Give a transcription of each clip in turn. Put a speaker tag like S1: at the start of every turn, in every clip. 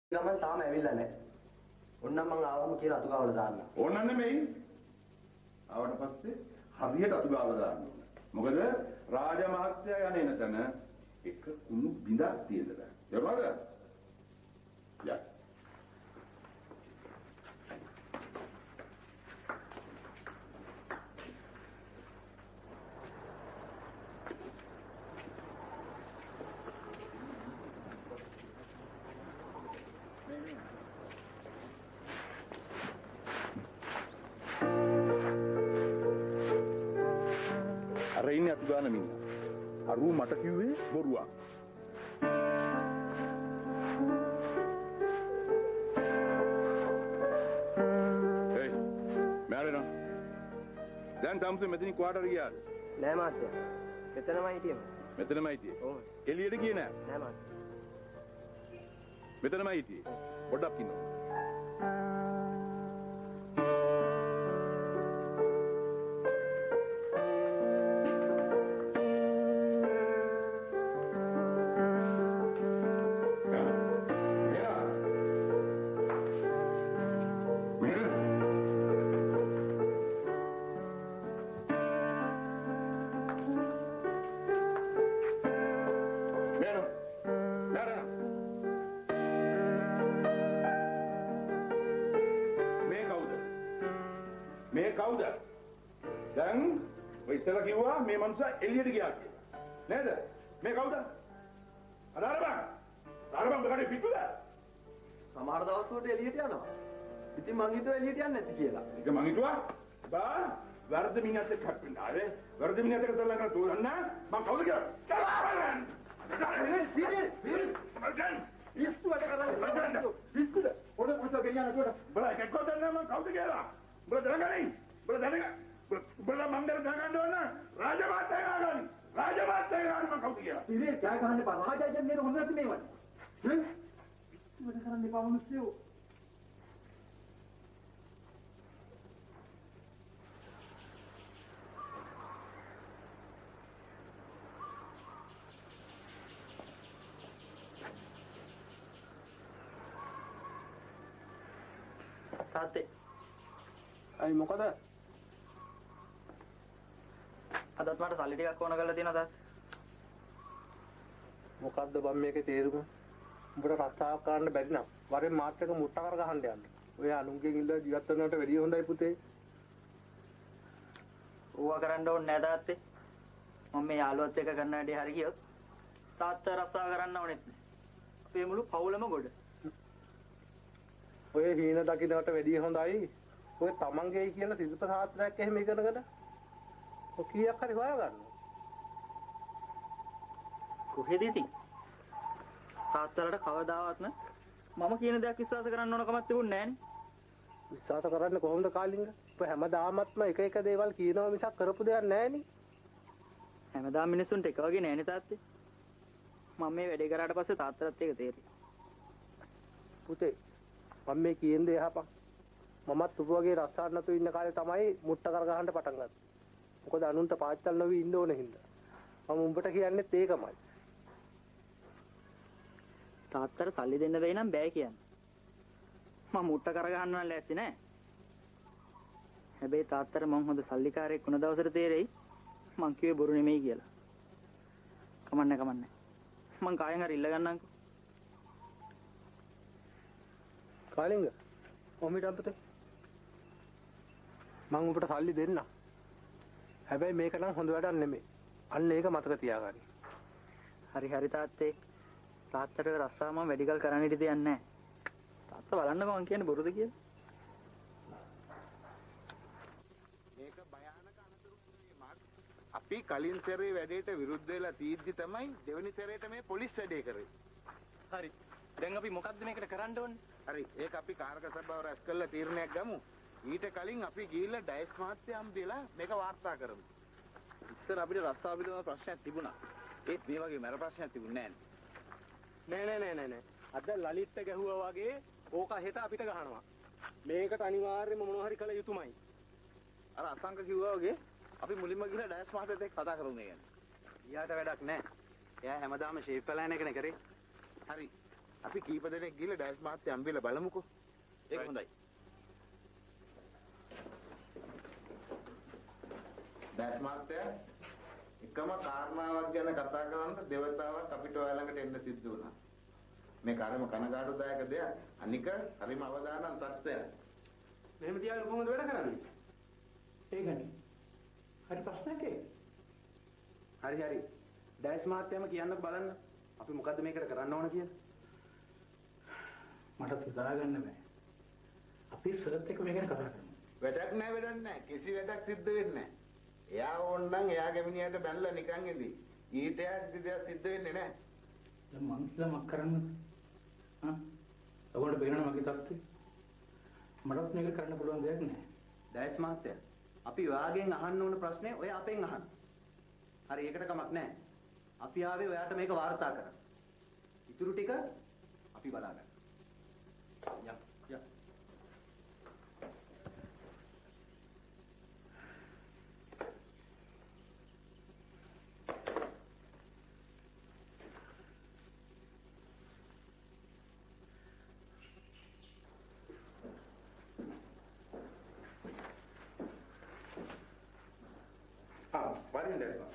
S1: ගමන් තාම ඇවිල්ලා නැහැ. ඔන්න මං ආවම කියලා අතු ගාවලා දාන්න.
S2: ඕන නෙමෙයි. ආවට පස්සේ හරියට අතු ගාවලා දාන්න ඕන. මොකද රාජ මහත්තයා යන්නේ නැතන එක කුණු බිඳක් තියෙනවා. යවද? යා. අර ඉන්නේ අතු ගාන මිනිහා. අරුව මට කිව්වේ බොරුවක්. හේ මෑරෙනවා. දැන් තමතු මෙතනින් ක්වාටර් ගියාද?
S1: නෑ මාත්‍යා. මෙතනමයි හිටියේ.
S2: මෙතනමයි හිටියේ.
S1: ඔව්.
S2: එළියට ගියේ නෑ.
S1: නෑ මාත්‍යා.
S2: මෙතනමයි හිටියේ. පොඩ්ඩක් ඉන්නවා. මේ කවුද? දැන් ඔය ඉස්සලා කිව්වා මේ මනුස්සයා එළියට ගියා කියලා. නේද? මේ කවුද? අදාරබන්. අදාරබන් බකඩේ පිටුද?
S1: සමහර දවස් වලට එළියට යනවා. ඉතින් මං හිතුවා එළියට යන්නේ නැති කියලා.
S2: ඒක මං හිතුවා. බා වර්ධ මිනිහත් එක්ක හප්පෙන්න. ආවේ වර්ධ මිනිහත් එක්ක තරලං කරලා තෝරන්න මං කවුද කියලා? කලාවරන්. මචන් ඉස්සු වැඩ කරන්නේ. පිස්සුද? පොඩ පොඩ ගෙනියන්න උඩ. බලා එකක් ගොතන්න මං කවුද කියලා? බල දැනගනින්. බල දැනග. බල මංගල දැනගන්න ඕන. රාජමාත්‍ය ගාගන්න. රාජමාත්‍ය ගාගන්න මං කවුද කියලා?
S1: ඉතින් ජය ගන්න එපා. රාජාජන් නේද හොඳ නැති මේවනේ. හ්ම්? වැඩ කරන්න එපා මිනිස්සු. තාත්තේ
S3: අයි මොකද?
S1: අදත් මට සල්ලි ටිකක් ඕන කරලා තියෙනවා තාත්තා.
S3: මොකද්ද බම් මේකේ තේරුම? උඹට රස්සාවක් කරන්න බැරි නම් වරෙන් මාත් එක මුට්ට කර ගහන්න යන්න. ඔය අනුන්ගෙන් ඉල්ල ජීවත් වෙනවට වැඩිය හොඳයි පුතේ.
S1: ඌවා කරන්න ඕනේ නෑ තාත්තේ. මම මේ යාළුවත් එක්ක කරන වැඩේ හරි ගියොත් තාත්තා රස්සාව කරන්න ඕනෙත් නෑ. අපේ මුළු පවුලම ගොඩ.
S3: ඔය හීන දකින්නට වැඩිය හොඳයි. ඔය තමන්ගේයි කියන සිදුත සාත්‍රයක් එහෙම ඉගෙනගෙන ඔය කීයක් හරි හොයාගන්න.
S1: කොහෙද ඉතින්? තාත්තලාට කවදාවත් මම කියන දේක් විශ්වාස කරන්න ඕන කමක් තිබුණේ නෑනේ.
S3: විශ්වාස කරන්න කොහොමද කාලිංග? ඔය හැමදාමත්ම එක එක දේවල් කියනවා මිසක් කරපු දෙයක් නෑනේ.
S1: හැමදාම මිනිස්සුන්ට එක වගේ නෑනේ තාත්තේ. මම මේ වැඩේ කරාට පස්සේ තාත්තලාත් ඒක තේරෙයි.
S3: පුතේ මම මේ කියන දේ අහපන්. මමත් උඹ වගේ රස්සාවක් නැතුව ඉන්න කාලේ තමයි මුට්ට කර ගහන්න පටන් ගත්තේ. මොකද අනුන්ට පාච්චල් නොවි ඉන්න ඕන හින්දා. මම උඹට කියන්නේත් ඒකමයි.
S1: තාත්තට සල්ලි දෙන්න බැයි නම් බෑ කියන්නේ. මම මුට්ට කර ගන්න නම් ලෑස්ති නෑ. හැබැයි තාත්තට මං හොඳ සල්ලිකාරයෙක් වුණ දවසට තේරෙයි මං කිව්වේ බොරු නෙමෙයි කියලා. කමන්නේ. මං කායෙන් හරි ඉල්ල ගන්නම්කෝ.
S3: කාලිංග කොමිටම් පුතේ මම උඹට සල්ලි දෙන්න. හැබැයි මේක නම් හොඳ වැඩක් නෙමෙයි. අන්න ඒක මතක තියාගන්න.
S1: හරි තාත්තේ. තාත්තට රස්සාව මම වැඩි කල් කරන්න ඉඩ දෙන්නේ නැහැ. තාත්තා බලන්නකෝ මං කියන්නේ බොරුද කියලා.
S2: මේක භයානක අනතුරුයි මාත්. අපි කලින් සැරේ වැඩේට විරුද්ධ වෙලා තීද්දි තමයි දෙවෙනි සැරේට මේ පොලිස් වැඩේ කරේ.
S1: හරි. දැන් අපි මොකද්ද මේකට කරන්න ඕනේ?
S2: හරි ඒක අපි කාරක සභාව රැස් කරලා තීරණයක් ගමු. ඊට කලින් අපි ගිහිල්ලා ඩයස් මහත්තයා හම්බෙලා මේක වාර්තා කරමු.
S1: ඉස්සර අපිට රස්සාව පිළිබඳ ප්‍රශ්නයක් තිබුණා. ඒත් මේ වගේ මර ප්‍රශ්නයක් තිබුණේ නැහැ.
S3: නෑ. අද ලලිත්ට ගැහුවා වගේ ඕක හෙට අපිට ගහනවා. මේකට අනිවාර්යයෙන්ම මොනවා හරි කළ යුතුමයි.
S1: අර අසංක කිව්වා වගේ අපි මුලින්ම ගිහලා ඩයස් මහත්තයත් එක්ක කතා කරුනේ කියන්නේ. ඊයාට වැඩක් නැහැ. එයා හැමදාම ෂේප් ප්ලෑන් එකනේ කරේ.
S2: හරි. අපි කීප දෙනෙක් ගිහලා ඩෑස් මාත්‍ය අම්බිලා බලමුකෝ.
S4: ඒක හොඳයි.
S2: ඩෑස් මාත්‍ය එකම කාරණාවක් ගැන කතා කරන්න දෙවතාවක් අපිට ඔය ළඟට එන්න සිද්ධ වුණා. මේ කාර්යම කනගාටුදායක දෙයක්. අනික හරිම අවදානම් තත්ත්වයක්.
S5: මෙහෙම තියාගෙන කොහොමද වැඩ කරන්නේ? ඒකනේ. හරි ප්‍රශ්නයක් ඒක.
S4: හරි. ඩෑස් මහත්තයාම කියන්නකෝ බලන්න. අපි මොකද්ද මේකට කරන්න ඕන කියලා?
S5: මට හිතාගන්න බෑ. අපි සරත් එක්ක මේක ගැන කතා කරමු.
S2: වැඩක් නැහැ. කිසි වැඩක් සිද්ධ වෙන්නේ නැහැ. එයා ඕනනම් එයාගේ මිනිහට බැනලා නිකන් ඉඳි. ඊට යා කිසි දෙයක් සිද්ධ වෙන්නේ නැහැ.
S5: දැන් මං කියලා මක් කරන්නද? ඔයගොල්ලෝ බේරන මගේ තත්ත්වය. මටත් මේක කරන්න පුළුවන් දෙයක් නැහැ.
S4: ඩෑස් මහත්තයා අපි ඔයාගෙන් අහන්න ඕන ප්‍රශ්නේ ඔය අපෙන් අහන්න. හරි ඒකට කමක් නැහැ. අපි ආවේ ඔයාට මේක වාර්තා කරන්න. ඉතුරු ටික අපි බලාගන්න. යම්.
S5: වරින් දැක්කා.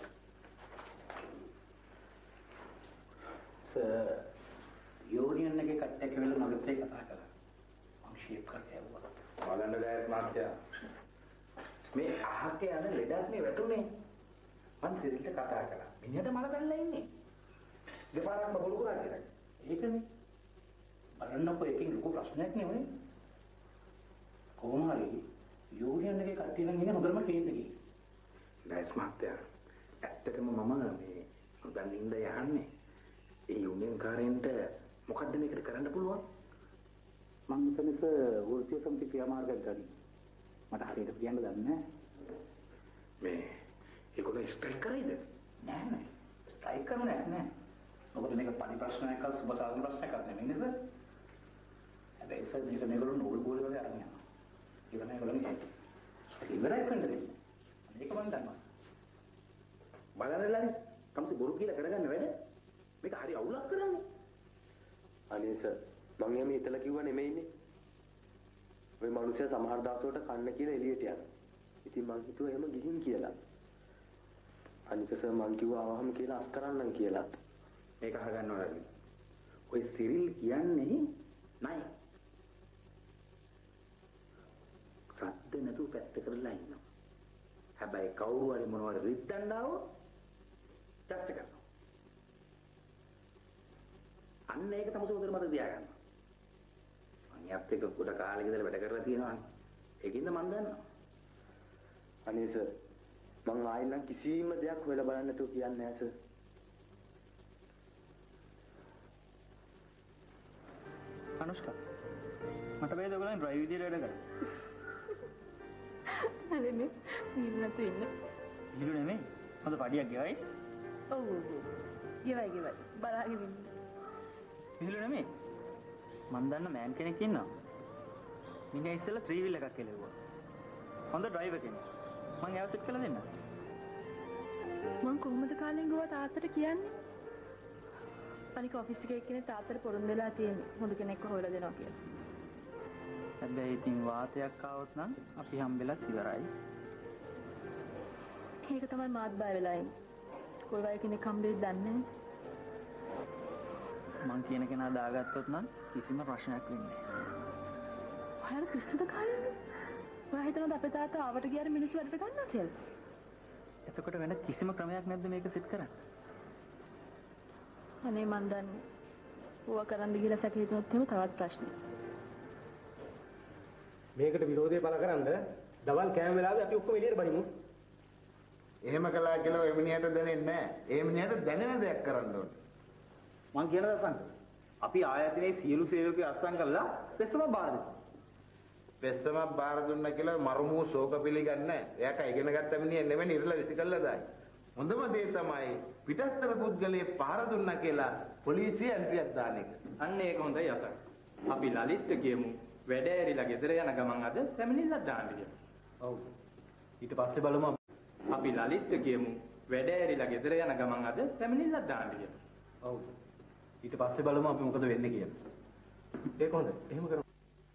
S5: යෝනියන් එකේ කට්ටිය කියලා මගෙත් ඒක කතා කළා. මම ෂේප් කරලා යවුවා. බලන්න දැස් මාත්‍යා. මේ අහක යන ලෙඩක් නේ වැටුනේ. මං සිරිල්ට කතා කළා. මිනිහට මල බැලලා ඉන්නේ. දෙපාරක්ම බොරු කරා කියලා. ඒකනේ. බලන්නකො එකකින් ලොකු ප්‍රශ්නයක් නෙවෙයි. කොහොම හරි යෝනියන් එකේ කට්ටිය නම් ඉන්නේ හොඳටම කේන්ද කියලා. දැස් මාත්‍යා. ඇත්තටම මම මේ දැන් ඉඳ යන්නේ. ඒ යුනියන් කාරෙන්ට මොකද්ද මේකට කරන්න පුළුවන්? මම හිතනස වෘත්තීය සමිති ක්‍රියාමාර්ගයක් ගනි. මට හරියට කියන්න දන්නේ නැහැ. මේ ඒගොල්ලෝ ස්ට්‍රයික් කරයිද? නෑ. ස්ට්‍රයික් කරන්නේ නැහැ. මොකද මේක පරි ප්‍රශ්නයක් අර සුබ සාධන ප්‍රශ්නයක් නෙමෙයි නේද? හැබැයි සර් මේගොල්ලෝ නෝල් ගෝල් වල අරන් යනවා. ඒක නෑ ඒගොල්ලෝ ඉවරයි කන්දේ. මේක මම දන්නවා. බලන්නලානේ. කම්සි බොරු කියලා කරගන්න වැඩ. මේක හරි අවුලක් කරන්නේ.
S3: අනේ සර් මම එහෙම හිතලා කිව්වා නෙමෙයිනේ. ওই මිනිස්සයා සමහර දවස්වලට කන්න කියලා එළියට යනවා. ඉතින් මං හිතුවා එහෙම ගිහින් කියලා. අනික සර් මං කිව්වා ආවහම කියලා අස් කරන්නම් කියලා.
S5: මේක අහගන්න ඕනද? ඔය සිරිල් කියන්නේ නයි. සද්ද නැතුව පැත්ත කරලා ඉන්නවා. හැබැයි කවුරු හරි මොනවද රිද්දන්න ආවොත් ටෙස්ට් කරනවා. අන්න ඒක තමයි සෝදර මත තියාගන්න. මම යත් එක ගොඩ කාලෙක ඉඳලා වැඩ කරලා තියෙනවානේ. ඒකින්ද මම දන්නවා.
S3: අනේ සර් මං ආයෙ නම් කිසිම දෙයක් හොයලා බලන්න නැතුව කියන්නේ නැහැ සර්.
S1: අනුෂ්කා මට බෑ ඔයගොල්ලන් ඩ්‍රයිව් විදියට වැඩ කරා.
S6: හරිනේ ඉන්නතු ඉන්න.
S1: හිලු නෙමෙයි. හොඳ පඩියක් ගෙවයි.
S6: ඔව්. ගෙවයි. බලාගෙන ඉන්න.
S1: හිලු නෙමෙයි. මන් දන්න මෑන් කෙනෙක් ඉන්නවා. මිනිහා ඉස්සෙල්ලා 3 wheel එකක් කෙලෙව්වා. හොඳ ඩ්‍රයිවර් කෙනෙක්. මං එයාව සෙට් කරලා දෙන්නම්.
S6: මං කොහොමද කාලෙන් ගියා තාත්තට කියන්නේ? අනික ඔෆිස් එකේ එක්කෙනෙක් තාත්තට පොරොන්දු වෙලා තියෙන්නේ. හොඳ කෙනෙක්ව හොයලා දෙනවා කියලා.
S1: හැබැයි ඉතින් වාතයක් ආවොත් නම් අපි හම්බෙලත් ඉවරයි.
S6: ඒක තමයි මාත් බය වෙලා ඉන්නේ. කොයි වගේ කෙනෙක් හම්බෙයිද දන්නේ නැහැ.
S1: මං කියන කෙනා දාගත්තොත් නම් කිසිම ප්‍රශ්නයක් වෙන්නේ නැහැ.
S6: ඔයාලා පිස්සුද කාලේ? ඔයා හිතනද අපේ තාත්තා ආවට ගියාට මිනිස්සු වැඩට ගන්නවා කියලා?
S1: එතකොට වෙන කිසිම ක්‍රමයක් නැද්ද මේක සෙට් කරන්න?
S6: අනේ මන් දන්නේ. ඌව කරන්න ගිහලා සැක හිතුනොත් එහෙම තවත් ප්‍රශ්නයක්.
S5: මේකට විරෝධය පළ කරන්ද දවල් කෑම වෙලාවේ අපි ඔක්කොම එළියට බනිමු.
S2: එහෙම කළා කියලා ඔය මිනිහට දැනෙන්නේ නැහැ. ඒ මිනිහට දැනෙන දෙයක් කරන්න ඕනේ.
S4: මං කියන දසංග අපි ආයතනයේ සියලු සේවකයෝ අත්සන් කරලා පෙස්සම බාර දෙමු.
S2: පෙස්සමක් බාර දුන්නා කියලා මරුමු ශෝක පිළිගන්නේ නැහැ. එයාක ඉගෙන ගත්ත මිනිහ නෙමෙයි ඉරලා විසි කළා දායි. හොඳම දේ තමයි පිටස්තර පුද්ගලයේ පාර දුන්නා කියලා පොලිසිය ඇන්ටියක් දාන එක.
S7: අන්න ඒක හොඳයි අසං. අපි ලලිත්ට කියමු වැඩ ඇරිලා ගෙදර යන ගමන් අද පැමිණිල්ලක් දාන්න කියලා.
S5: ඔව්. ඊට පස්සේ බලමු
S7: අපි ලලිත්ට කියමු වැඩ ඇරිලා ගෙදර යන ගමන් අද පැමිණිල්ලක් දාන්න කියලා.
S5: ඔව්.
S4: ඊට පස්සේ බලමු අපි මොකද වෙන්නේ කියලා. ඒක හොඳයි. එහෙම කරමු.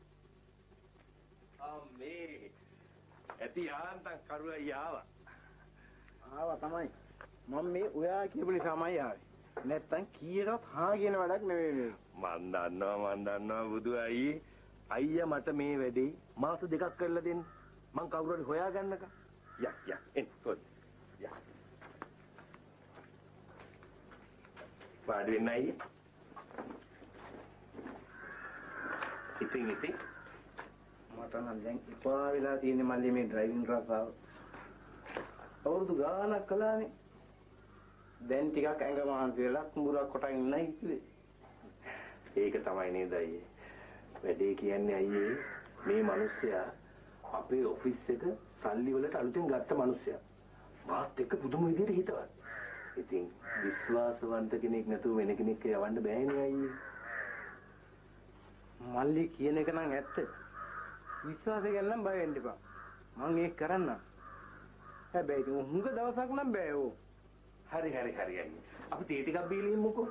S2: මේ ඇති යාන්තම් කරුවයි ආවා.
S3: ආවා තමයි. මම මේ ඔයා කියපු නිසාමයි ආවේ. නැත්තම් කීයටවත් හා කියන වැඩක් නෙවෙයි මේ.
S2: මන් දන්නවා බුදු අයියා මට මේ වැඩේ මාස 2ක් කරලා දෙන්න. මං කවුරු හරි හොයාගන්නක. යක් එන්න පොඩ්. යක්. වාඩි වෙන්න අයියේ. ඉතින්
S3: මට නම් දැන් එපා වෙලා තියෙන්නේ මල්ලි මේ ඩ්‍රයිවිං රසාව. අවුරුදු ගානක් කළානේ. දැන් ටිකක් ඇඟ මහන්සි වෙලා කුඹුරක් කොටන් ඉන්නයි කිව්වේ.
S2: ඒක තමයි නේද අයියේ. වැඩේ කියන්නේ අයියේ මේ මිනිස්සයා අපේ ඔෆිස් එක සල්ලි වලට අලුතෙන් ගත්ත මිනිස්සයා. මාත් එක්ක පුදුම විදිහට හිතවත්. ඉතින් විශ්වාසවන්ත කෙනෙක් නැතුව වෙන කෙනෙක් යවන්න බෑනේ අයියේ.
S3: මල්ලි කියන එක නම් ඇත්ත. විශ්වාසය ගැන නම් බය වෙන්න එපා. මං ඒක කරන්න. හැබැයි ඉතින් හුඟ දවසක් නම් බෑ ඕ.
S2: හරි අයියේ. අපි තේ ටිකක් බීලා ඉමුකෝ.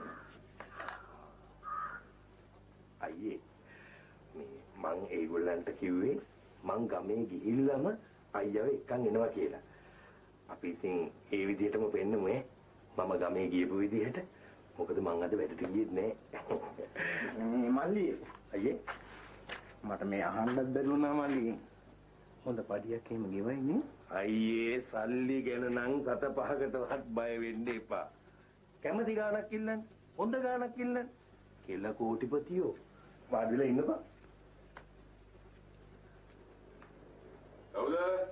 S2: අයියේ මේ මං ඒගොල්ලන්ට කිව්වේ මං ගමේ ගිහිල්ලාම අයියව එක්කන් එනවා කියලා. අපි ඉතින් ඒ විදිහටම පෙන්නමු ඈ. මම ගමේ ගියපු විදිහට. මොකද මං අද වැඩට ගියෙත් නෑ.
S3: මේ මල්ලි
S2: අයියේ
S3: මට මේ අහන්නත් බැරිුණා මල්ලි. හොඳ පඩියක් එහෙම ගෙවයි නේ.
S2: අයියේ සල්ලි ගැන නම් සත පහකටවත් බය වෙන්න එපා. කැමති ගාණක් ඉල්ලන්න. හොඳ ගාණක් ඉල්ලන්න. කෙල කෝටිපතියෝ. වාඩිලා ඉන්නපා.
S8: කවුද?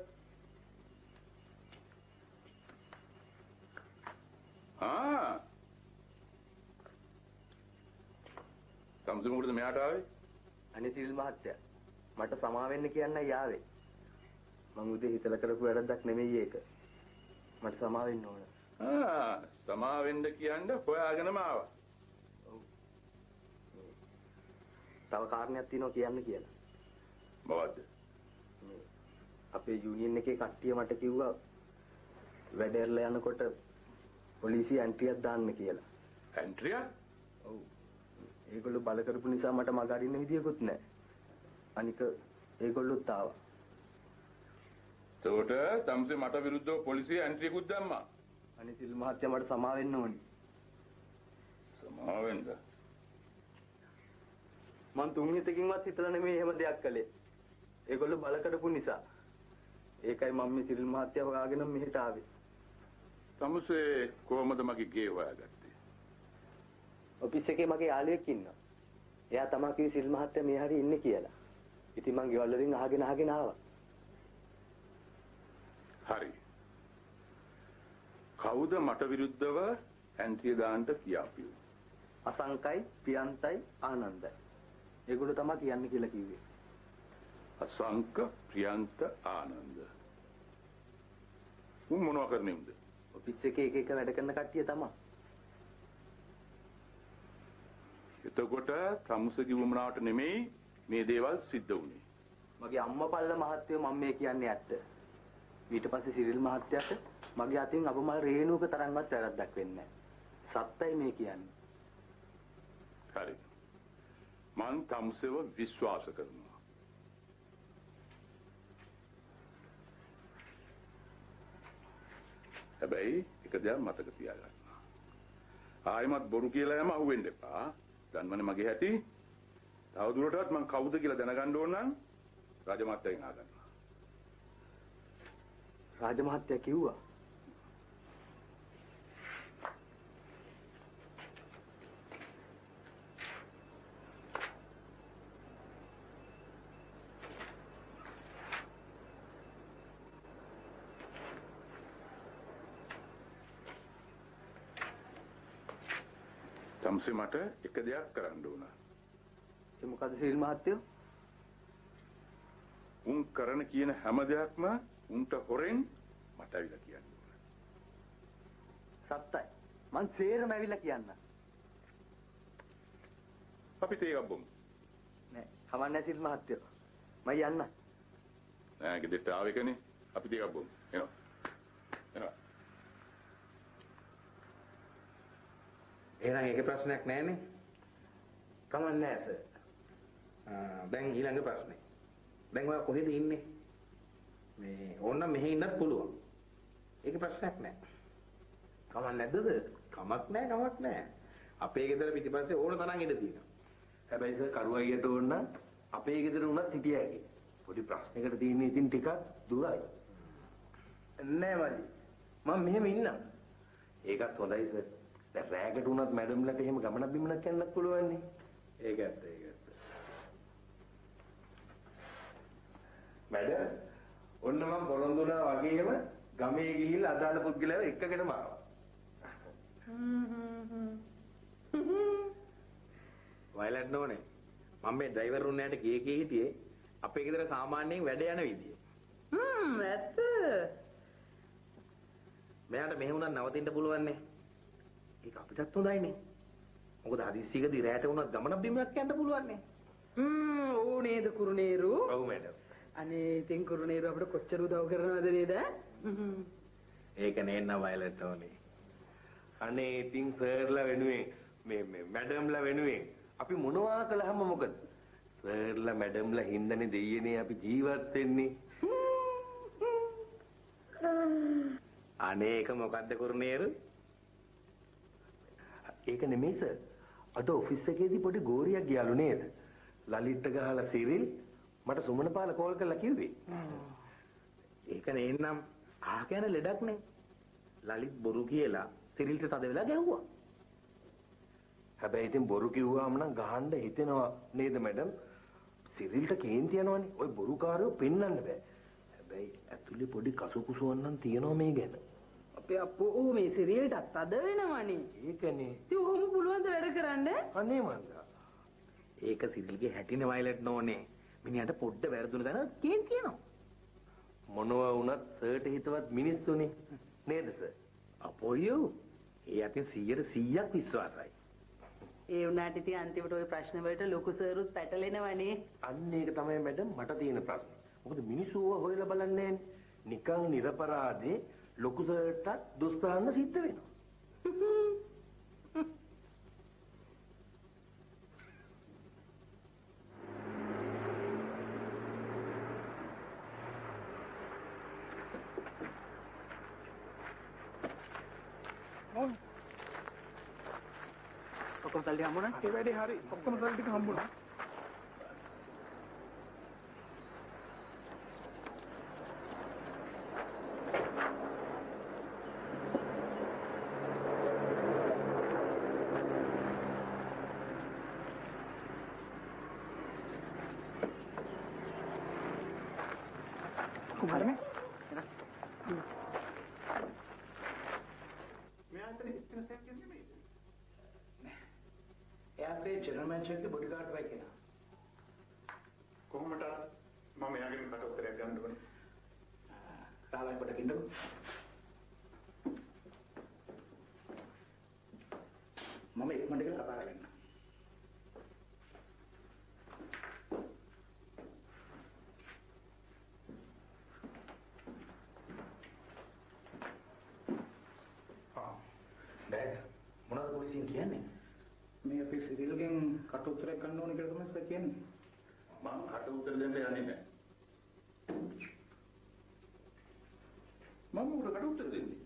S8: තමසු මොකටද මෙහාට ආවේ?
S3: අනේ සිල් මහත්තයා මට සමා වෙන්න කියන්නයි ආවේ. මං උදේ හිතලා කරපු වැරද්දක් නෙමෙයි ඒක. මට සමා වෙන්න ඕන.
S8: සමා වෙන්න කියන්න හොයාගෙනම ආවා.
S3: තව කාරණයක් තියෙනවා කියන්න කියලා.
S8: මොකද්ද?
S3: අපේ යූනියන් එකේ කට්ටිය මට කිව්වා වැඩේරලා යනකොට පොලිසිය ඇන්ට්‍රියක් දාන්න කියලා.
S8: ඇන්ට්‍රියක්?
S3: ඔව්. ඒගොල්ලෝ බල කරපු නිසා මට මග අරින්න විදියකුත් නැහැ. අනික ඒගොල්ලොත් ආවා.
S8: ඒකට තමසේ මට විරුද්ධව පොලිසිය ඇන්ට්‍රියකුත් දැම්මා.
S3: අනේ සිල් මහත්තයා මට සමා වෙන්න ඕනි.
S8: සමා වෙන්න?
S3: මං තුන් හිතකින්වත් හිතලා නෙමෙයි එහෙම දෙයක් කළේ. ඒගොල්ලෝ බල කරපු නිසා. ඒකයි මම මේ සිල් මහත්තයා හොයාගෙන මෙහෙට ආවේ.
S8: තමසේ කොහමද මගේ ගේ හොයාගත්තේ?
S3: ඔෆිස් එකේ මගේ යාළුවෙක් ඉන්නවා. එයා තමයි කිව්වේ සිල් මහත්තයා මේ හැරි ඉන්නේ කියලා. ඉතින් මං ගෙවල් වලින් අහගෙන ආවා.
S8: හරි. කවුද මට විරුද්ධව ඇන්ට්‍රිය දාන්න කියාපියු?
S3: අසංකයි, ප්‍රියන්තයි, ආනන්දයි. ඒගොල්ලෝ තමයි කියන්න කියලා කිව්වේ.
S8: අසංක, ප්‍රියන්ත, ආනන්ද. උන් මොනවා කරන්නේ උන්ද?
S3: ඔෆිස් එකේ එක වැඩ කරන කට්ටිය තමයි.
S8: එතකොට තමුසගේ වුමනාවට නෙමෙයි මේ දේවල් සිද්ධ වුනේ.
S3: මගේ අම්මා පල්ල මහත්තයෝ මම මේ කියන්නේ ඇත්ත. ඊට පස්සේ සිරිල් මහත්තයාට මගේ අතින් අපමණ රේණුක තරම්වත් වැරද්දක් වෙන්නේ නැහැ. සත්‍යයි මේ කියන්නේ.
S8: හරි. මං තමුසෙව විශ්වාස කරනවා. හැබැයි එක දෙයක් මතක තියාගන්න. ආයිමත් බොරු කියලා යම අහුවෙන්න එපා. දන්නවනේ මගේ හැටි. තවදුරටත් මං කවුද කියලා දැනගන්න ඕන නම් රාජමාත්‍යගෙන් අහගන්න.
S3: රාජමහත්තයා කිව්වා.
S8: තමසේ මට එක දෙයක් කරන්න ඕන.
S3: ඒ මොකද සිරිල් මහත්තයෝ?
S8: උන් කරන කියන හැම දෙයක්ම උන්ට හොරෙන් මට අවිලා කියන්න ඕන.
S3: සත්‍යයි. මං සේරම ඇවිල්ලා කියන්න.
S8: අපි තේගක් බොමු.
S3: නෑ, කවන්නේ සිරිල් මහත්තයෝ. මම යන්න.
S8: නෑ ගෙදරට ආවෙකනේ. අපි තේගක් බොමු. එනවා.
S5: එහෙනම් ඒකේ ප්‍රශ්නයක් නැහැනේ. කමන්නේ නැහැ සර්. දැන් ඊළඟ ප්‍රශ්නේ. දැන් ඔයා කොහෙද ඉන්නේ? මේ ඕනනම් මෙහෙ ඉන්නත් පුළුවන්. ඒක ප්‍රශ්නයක් නෑ. කමක් නැද්ද? කමක් නෑ. අපේ ගෙදර පිටිපස්සේ ඕන තරම් ඉඩ තියෙනවා.
S9: හැබැයි සර් කරුවයියට ඕන නම් අපේ ගෙදර උනත් හිටියා ඇති. පොඩි ප්‍රශ්නයකට තියෙන ඉතින් ටිකක් දුරයි. නෑ මල්ලි. මම මෙහෙම ඉන්නම්. ඒකත් හොඳයි සර්. දැන් රෑකට උනත් මැඩම්ලට එහෙම ගමනක් බිමනක් යන්නත් පුළුවන් නේ. ඒකත්. මැඩම් ඔන්න මම පොරොන්දු වුණා වගේම ගමේ ගිහිල්ලා අදාළ පුද්ගලයව එක්කගෙනම ආවා.
S5: වයලට් නෝනේ. මම මේ ඩ්‍රයිවර් රුන්නෑට කී හිටියේ අපේ ගෙදර සාමාන්‍යයෙන් වැඩ යන විදිය.
S10: ඇත්ත.
S5: මෙයාට මෙහෙ උනත් නවතින්න පුළුවන් නේ. ඒක අපිටත් හොඳයිනේ. මොකද හදිස්සියකදී රැට වුණත් ගමනක් බිමක් යන්න පුළුවන් නේ.
S10: ඕ නේද කුරුණේරු?
S5: ඔව් මැඩම්.
S10: අනේ ඉතින් කුරුණේරු අපිට කොච්චර උදව් කරනවද නේද?
S5: ඒක නේන්න වයලට් ඕනේ.
S9: අනේ ඉතින් සර්ලා වෙනුවෙන් මේ මැඩම්ලා වෙනුවෙන් අපි මොනවා කළාම මොකද? සර්ලා මැඩම්ලා හින්දානේ දෙයියනේ අපි ජීවත් වෙන්නේ.
S5: අනේ ඒක මොකද්ද කුරුණේරු?
S9: ඒක නෙමෙයි සර්. අද ඔෆිස් එකේදී පොඩි ගෝරියක් ගියාලු නේද? ලලිත්ට ගහලා සිරිල් මට සුමනපාල කෝල් කරලා කිව්වේ.
S5: ඒක නේන්නම් අහ කියන ලෙඩක් නේ. ලලිත් බොරු කියලා සිරිල්ට තද වෙලා ගැහුවා.
S9: හැබැයි ඉතින් බොරු කිව්වාම නම් ගහන්න හිතෙනවා නේද මැඩම්? සිරිල්ට කේන්ති යනවනේ. ওই බොරුකාරයෝ පෙන්වන්න බෑ. හැබැයි ඇතුලේ පොඩි කසුකුසුවක් නම් තියෙනවා මේ ගැන.
S10: අපේ අප්පෝ මේ සිරියල්ටත් තද වෙනවනේ.
S9: ඒකනේ.
S10: ඉතින් ඔහොම පුළුවන් ද වැඩ කරන්න?
S9: අනේ මන්දා.
S5: ඒක සිරිල්ගේ හැටිනේ වයලට් නෝනේ. මිනිහට පොඩ්ඩ වැරදුන දැන කේන්ති යනවා.
S9: මොනවා වුණත් සර්ට හිතවත් මිනිස්සුනේ නේද සර්?
S5: අපෝයෝ. ඒ අතින් 100% විශ්වාසයි.
S10: ඒ වුණාට ඉතින් අන්තිමට ওই ප්‍රශ්න වලට ලොකු සර්ුත් පැටලෙනවනේ.
S9: අන්න ඒක තමයි මැඩම් මට තියෙන ප්‍රශ්නේ. මොකද මිනිස්සු ඕවා හොයලා බලන්නේ නැන්නේ. නිකන් නිර්පරාදේ ලොකු සර්ටත් දොස් දාන්න සිද්ධ වෙනවා.
S1: ඔක්කොම සල්ලි හම්බුණා?
S2: ඒ වැඩේ හරි. ඔක්කොම සල්ලි ටික හම්බුණා.
S1: कुमार में
S5: එයා අපේ ජනරල් මැනේජර්ගේ බොඩිගාඩ් වෙයි කෙනා.
S2: කොහොමද මම එයාගෙන් කට උත්තරයක් ගන්න ඕනේ.
S5: තාලයි කොට කින්නකො. මම ඉක්මනට ගිහලා කතා කරගන්න.
S1: බෑස් මොනවද පොලිසියෙන් කියන්නේ? මේ අපේ සිරිල්ගෙන් කට උත්තරයක් ගන්න ඕනේ කියලා තමයි සර් කියන්නේ.
S8: මම කට උත්තර දෙන්න යන්නේ නැහැ. මම උඩ කට උත්තර දෙන්නේ.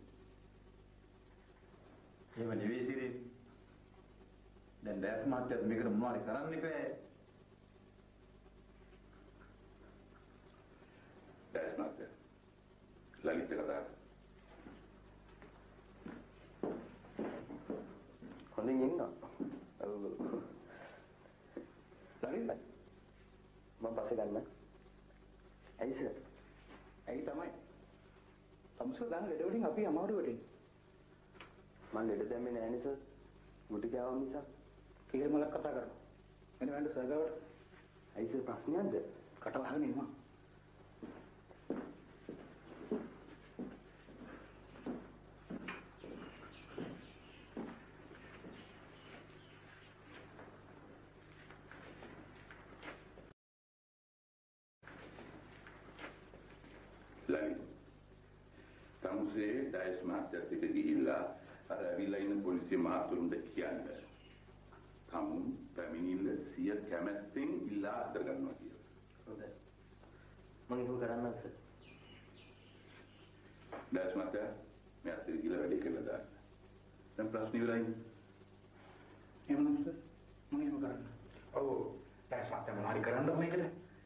S9: එහෙම නෙවෙයි සිරිල්. දැන් දැස් මාත්‍යත් මේකට මොනවාරි කරන්න ඉපේ.
S8: දැස් මාත්‍ය. ලලිත් කතා.
S9: හොඳින් ඉන්න. ලලිත් මම පස්සේ ගන්න. ඇයි සර්?
S1: ඇයි තමයි? තමුසෝ දාන ලෙඩ වලින් අපි අමාරු වෙන්නේ.
S9: මම ලෙඩ දැම්මේ නැහැ නේ සර්. මුටි ගාව නිසා.
S1: කීර් මලක් කතා කරනවා. එන්න වැන්න සර් ගාවට.
S9: ඇයි සර් ප්‍රශ්නයක්ද?
S1: කට වහගෙන ඉන්නවා.
S8: ලලිත්. තමුසේ ඩයස් මාත්‍යත් එක්ක ගිහිල්ලා අර ඇවිල්ලා ඉන්න පොලිසිය මහතුරුන්ට කියන්න. තමුන් පැමිණිල්ල සිය කැමැත්තෙන් ඉල්ලා අස්තර ගන්නවා කියලා.
S1: හොඳයි. මම ඒක කරන්නත් සර්.
S8: දැස් මත මේ අතේ කියලා වැඩේ කළා දාන්න. දැන් ප්‍රශ්න ඉවරයි.
S2: එහෙම නෑ සර්. මම එහෙම කරන්න. ඔව්. දැස් මත මොනවාරි කරන්න මේකද?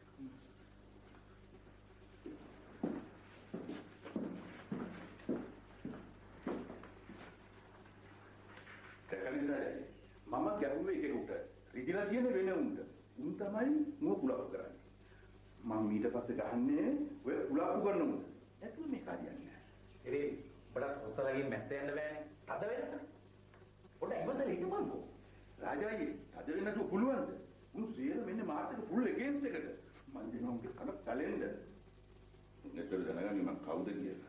S8: මම ගැහුවේ කෙනෙකුට රිදිලා තියෙන වෙන උන්ට. උන් තමයි මුව කුලප්පු කරන්නේ. මම ඊට පස්සේ ගහන්නේ ඔය කුලප්පු කරන උන්ට. ඇතුළ මේ කාරියන්නේ නැහැ.
S5: ඉතින් ඔබට ඔස්සලකින් මැස්ස යන්න බෑනේ. තද වෙනකන්. ඔන්න ඉවසලා හිටපන්කෝ.
S8: රාජායි තද වෙන්න නතු පුළුවන්ද? උන් සියල මෙන්න මාර්කට් ෆුල් එගේන්ස්ට් එකට. මම දෙනවා උන්ගේ කන කැලෙන්ඩර්. උන්ට දැනගන්නේ මම කවුද කියලා.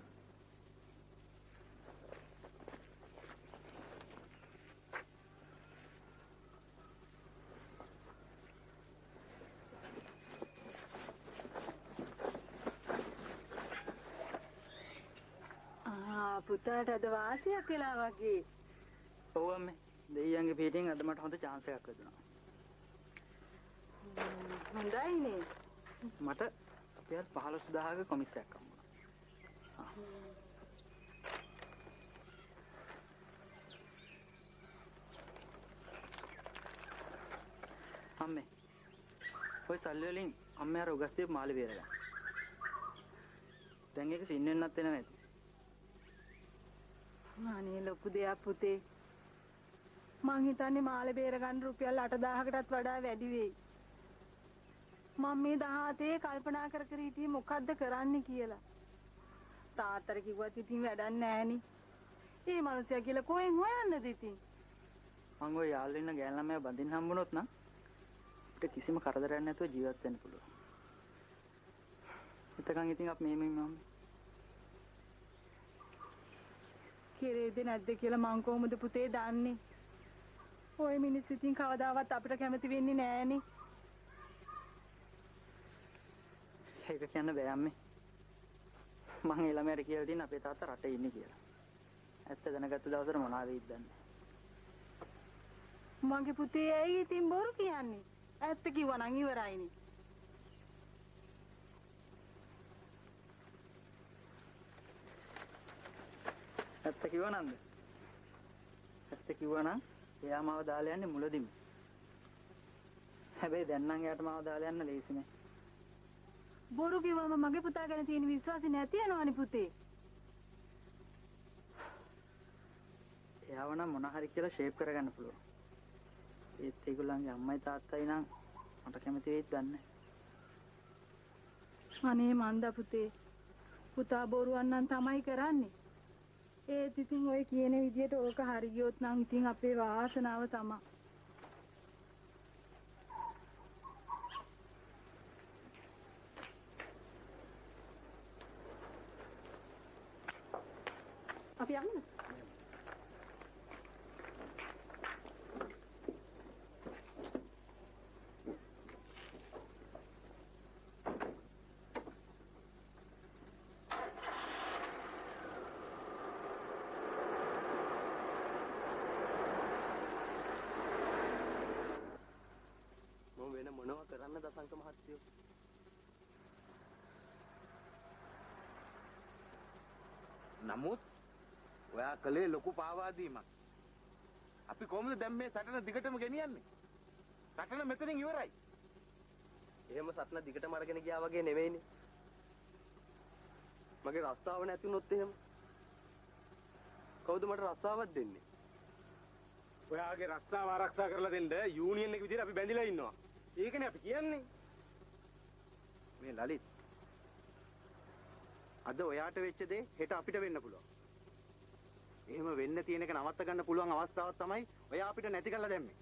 S10: පුතාට අද වාසියක් වෙලා වගේ.
S1: ඔව් අම්මේ. දෙයියන්ගේ පිටින් අද මට හොඳ chance එකක් ලැබුණා.
S10: හොඳයිනේ.
S1: මට රුපියල් 15000ක කොමිස්සයක් හම්බුණා. අම්මේ. ඔය සල්ලි වලින් අම්මේ අර උගස් දීපු මාළි බේරගන්න. දැන් ඒක සින්න වෙන්නත් වෙනව නැති.
S10: අනේ ලොකු දෙයක් පුතේ. මං හිතන්නේ මාළේ බේර ගන්න රුපියල් 8000කටත් වඩා වැඩි වෙයි. මම මේ 17 කල්පනා කර කර හිටියේ මොකද්ද කරන්න කියලා. තාත්තට කිව්වත් ඉතින් වැඩක් නෑනේ. මේ මිනිස්සයා කියලා කොහෙන් හොයන්නද ඉතින්?
S1: මං ඔය යාළුවෙ ඉන්න ගෑනු ළමයා බඳින්න හම්බුනොත් නම් අපිට කිසිම කරදරයක් නැතුව ජීවත් වෙන්න පුළුවන්. එතකන් ඉතින් අපි මෙහෙම ඉන්නවා.
S10: කෙරේද නැද්ද කියලා මං කොහොමද පුතේ දන්නේ? ඔය මිනිස්සු ඉතින් කවදාවත් අපිට කැමති වෙන්නේ නෑනේ.
S1: ඒක කියන්න බෑ අම්මේ. මං ඒ ළමයාට කියලා දෙන්න අපේ තාත්තා රටේ ඉන්නේ කියලා. ඇත්ත දැනගත්ත දවසට මොනවා වෙයිද දන්නේ.
S10: මගේ පුතේ ඇයි ඉතින් බොරු කියන්නේ? ඇත්ත කිව්වා නම් ඉවරයිනේ.
S1: ඇත්ත කිව්වා නන්ද? ඇත්ත කිව්වා නම් එයා මාව දාලා යන්නේ මුලදීම. හැබැයි දැන් නම් එයාට මාව දාලා යන්න ලේසි නෑ.
S10: බොරු කිව්වම මගේ පුතා ගැන තියෙන විශ්වාසය නැති යනවනේ පුතේ.
S1: එයාව නම් මොන හරි කියලා ෂේප් කරගන්න පුළුවන්. ඒත් ඒගොල්ලන්ගේ අම්මයි තාත්තයි නම් මට කැමති වෙයිද දන්නේ
S10: නැහැ. අනේ මන්ද පුතේ. පුතා බොරුවන් නම් තමයි කරන්නේ. ඒත් ඉතින් ඔය කියන විදියට ඕක හරි ගියොත් නම් ඉතින් අපේ වාසනාව තමයි. අපි යන්නේ.
S3: වෙන මොනවා කරන්න දසංක මහත්තයෝ?
S9: නමුත් ඔයා කලේ ලොකු පාවාදීමක්. අපි කොහොමද දැන් මේ සටන දිගටම ගෙනියන්නේ? සටන මෙතනින් ඉවරයි.
S3: එහෙම සටන දිගටම අරගෙන ගියා වගේ නෙවෙයිනේ. මගේ රස්සාව නැති වුණොත් එහෙම කවුද මට රස්සාවක් දෙන්නේ?
S9: ඔයාගේ රස්සාව ආරක්ෂා කරලා දෙන්න යූනියන් එක විදිහට අපි බැඳිලා ඉන්නවා. ඒකනේ අපි කියන්නේ. මේ ලලිත් අද ඔයාට වෙච්ච දේ හෙට අපිට වෙන්න පුළුවන්. එහෙම වෙන්න තියෙන එක නවත්ත ගන්න පුළුවන් අවස්ථාවක් තමයි ඔයා අපිට නැති කරලා දැම්මේ.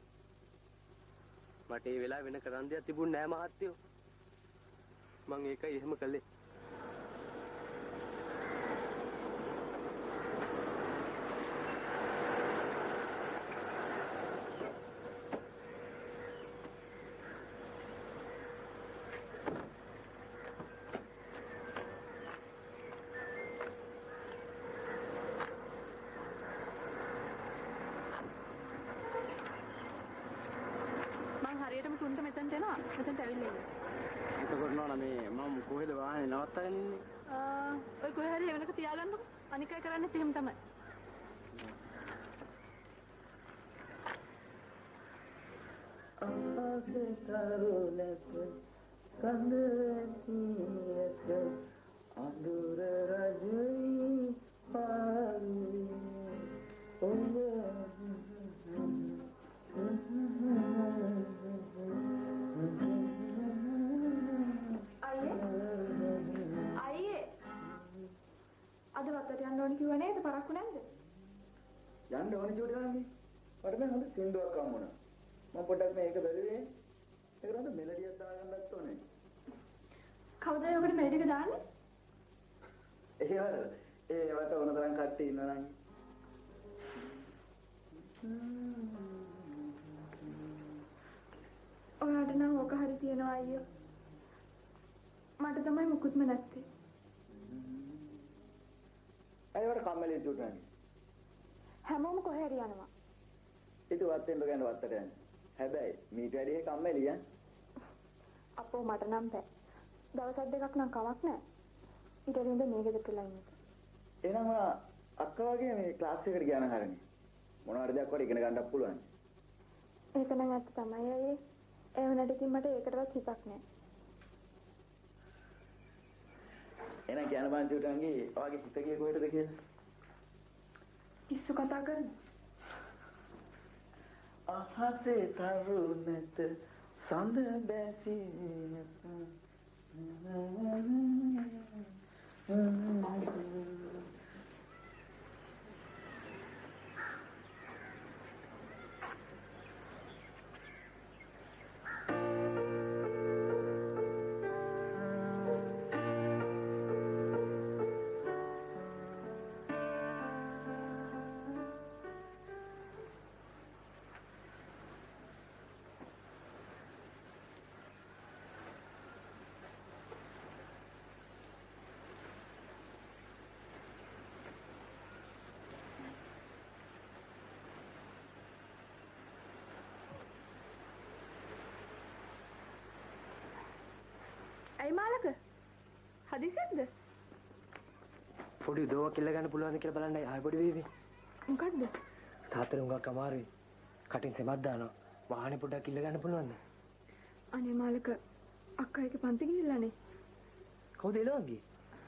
S3: මට ඒ වෙලාව වෙන කරන්න දෙයක් තිබුණේ නෑ මහත්තයෝ. මං ඒකයි එහෙම කළේ.
S6: ගන්නට එනවා. මෙතනට ඇවිල්ලා ඉන්න.
S3: එතකොට නෝනා මේ මම කොහෙද වාහනේ නවත්තගෙන ඉන්නේ?
S6: ඔය කොහේ හරි එවනක තියාගන්නකො. අනික අය කරන්නේ එහෙම තමයි.
S1: ආසේ තරුණක සඳතියක අඳුර රජයි පාරුවේ ඔබ
S6: අයියේ අද වත්තට යන්න ඕනේ කිව්ව නේද? පරක්කු නැද්ද?
S1: යන්න ඕනේ චූටිලාගේ. මට දැන් හොඳ සින්දුවක් අම්මුණා. මම පොඩ්ඩක් මේක බැලුවේ. ඒකට හොඳ මෙලඩියක් දාගන්නත් ඕනේ.
S6: කවුද ඔකට මෙලඩි එක දාන්නේ?
S1: ඒවට ඕන තරම් කට්ටිය ඉන්නවා නම්.
S6: ඔයාට නම් ඕක හරි තියනවා අයියෝ. මට තමයි මුකුත්ම නැත්තේ.
S1: අයවට කම්මැලි චූටිලාගේ.
S6: හැමෝම කොහේ හරි යනවා.
S1: ඒක වත්තෙන් බගන්න වත්තට යන්නේ. හැබැයි මීට වැඩිය කම්මැලි ඈ.
S6: අපෝ මට නම් බෑ. දවස් දෙකක් නම් කමක් නැහැ. ඊට වඩා මේ ගෙදරටලා ඉන්න.
S1: එහෙනම් අක්කා වගේ මේ ක්ලාස් එකට ගියා නම් හරිනේ. මොනවාරි දෙයක් වඩ ඉගෙන ගන්නත් පුළුවන්.
S6: ඒක නම් ඇත්ත තමයි අයියේ. ඒ වුණාට ඉතින් මට ඒකටවත් හිතක් නැහැ.
S1: එහෙනම් කියන්න බං චූටන්ගේ ඔයාගේ හිත ගියේ කොහෙටද කියලා?
S6: පිස්සු කතා කරන්නේ.
S1: අහසේ තරුණත සඳ බැසිය
S6: ඇයි මාලක? හදිසියෙන්ද?
S3: පොඩි දෝවක් කිල්ල ගන්න පුළුවන්ද කියලා බලන්නයි ආයෙ පොඩි වේවි.
S6: මොකද්ද?
S3: තාත්තට උඟක් අමාරුයි. කටින් සෙමක් දානවා. වාහනේ පොඩ්ඩක් කිල්ල ගන්න පුළුවන්ද?
S6: අනේ මාලක අක්කා එක පන්ති ගිහිල්ලානේ.
S3: කවුද එළවන්නේ?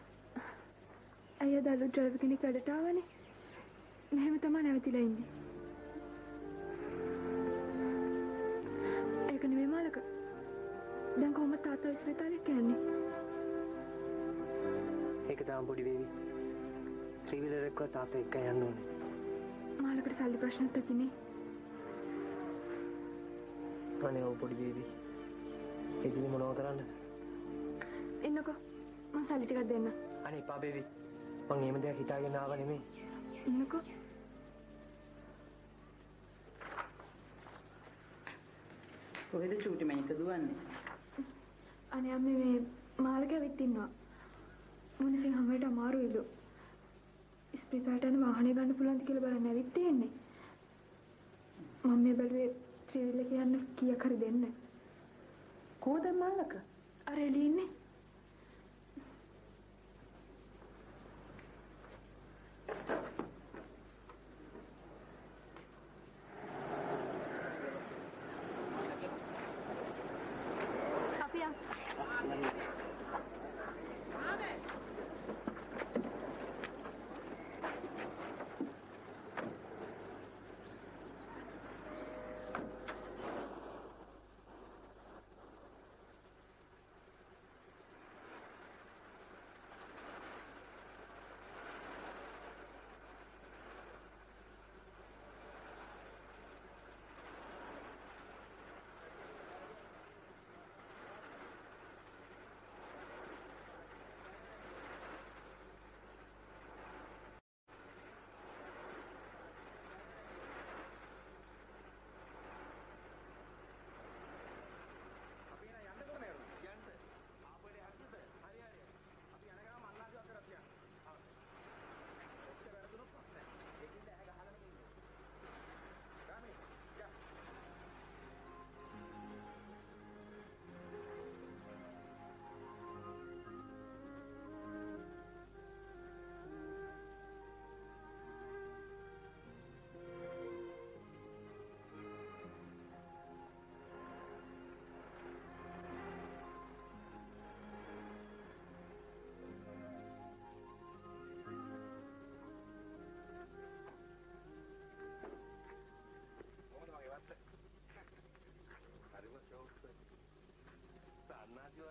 S6: අයියා දලු ඩ්‍රයිවර් කෙනෙක් වැඩට ආවනේ. මෙහෙම තමයි නැවතිලා ඉන්නේ. ඒක නෙමෙයි මාලක. දැන් කොහොමද තාත්තා ඉස්පිරිතාලෙට යන්නේ?
S3: ඒක තමයි පොඩි වේවි. ත්‍රිවිලර් එක්ක තාත්තා එක්ක යන්න ඕනේ.
S6: මාලකට සල්ලි ප්‍රශ්නත් ඇතිනේ.
S3: අනේ ඔව් පොඩි වේවි. ඒකෙදි මොනව කරන්නද?
S6: ඉන්නකෝ. මං සල්ලි ටිකක් දෙන්න.
S3: අනේ එපා බේබි. මං එහෙම දෙයක් හිතාගෙන ආව නෙමෙයි.
S6: ඉන්නකෝ.
S1: කොහෙද චූටි මයික දුවන්නේ?
S6: අනේ අම්මේ මේ මාළක ඇවිත් ඉන්නවා. මොනසින් හැමකට අමාරුයිලු. ඉස්පිරිතාලට යන වාහනේ ගන්න පුළුවන්ද කියලා බලන්න ඇවිත් තියෙන්නේ. මම මේ බැලුවේ ත්‍රිවිල කියන්න කීයක් හරි දෙන්න.
S1: කොහොද මාළක?
S6: අර එළි ඉන්නේ.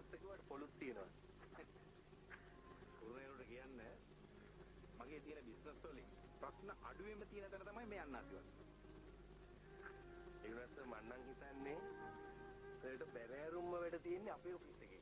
S9: නැත්ත කිව්වට පොලුත් තියෙනවා. කුරුණේරුට කියන්නේ මගේ තියෙන බිස්නස් වලින් ප්‍රශ්න අඩුවෙම තියෙන තැන තමයි මේ අන්නාසිවල. ඒ වෙනස මම නම් හිතන්නේ ඒකට බැරෑරුම්ම වැඩ තියෙන්නේ අපේ ඔෆිස් එකේ.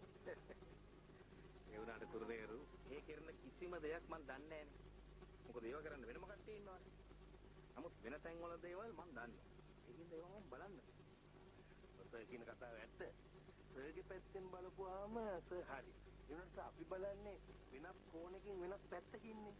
S9: ඒ වුණාට කුරුණේරු මේ කරන කිසිම දෙයක් මම දන්නේ නැහැ. මොකද ඒව කරන්න වෙන මොකක්ද තියෙනවනේ. නමුත් වෙන තැන් වල දේවල් මම දන්නවා. ඒකින්ද ඒවා මම බලන්න. ඔතන කියන කතාව ඇත්ත. සර්ගේ පැත්තෙන් බලපුවාම සර් හරි. ඒ වුණාට අපි බලන්නේ වෙනස් කෝණකින් වෙනස් පැත්තකින්නේ.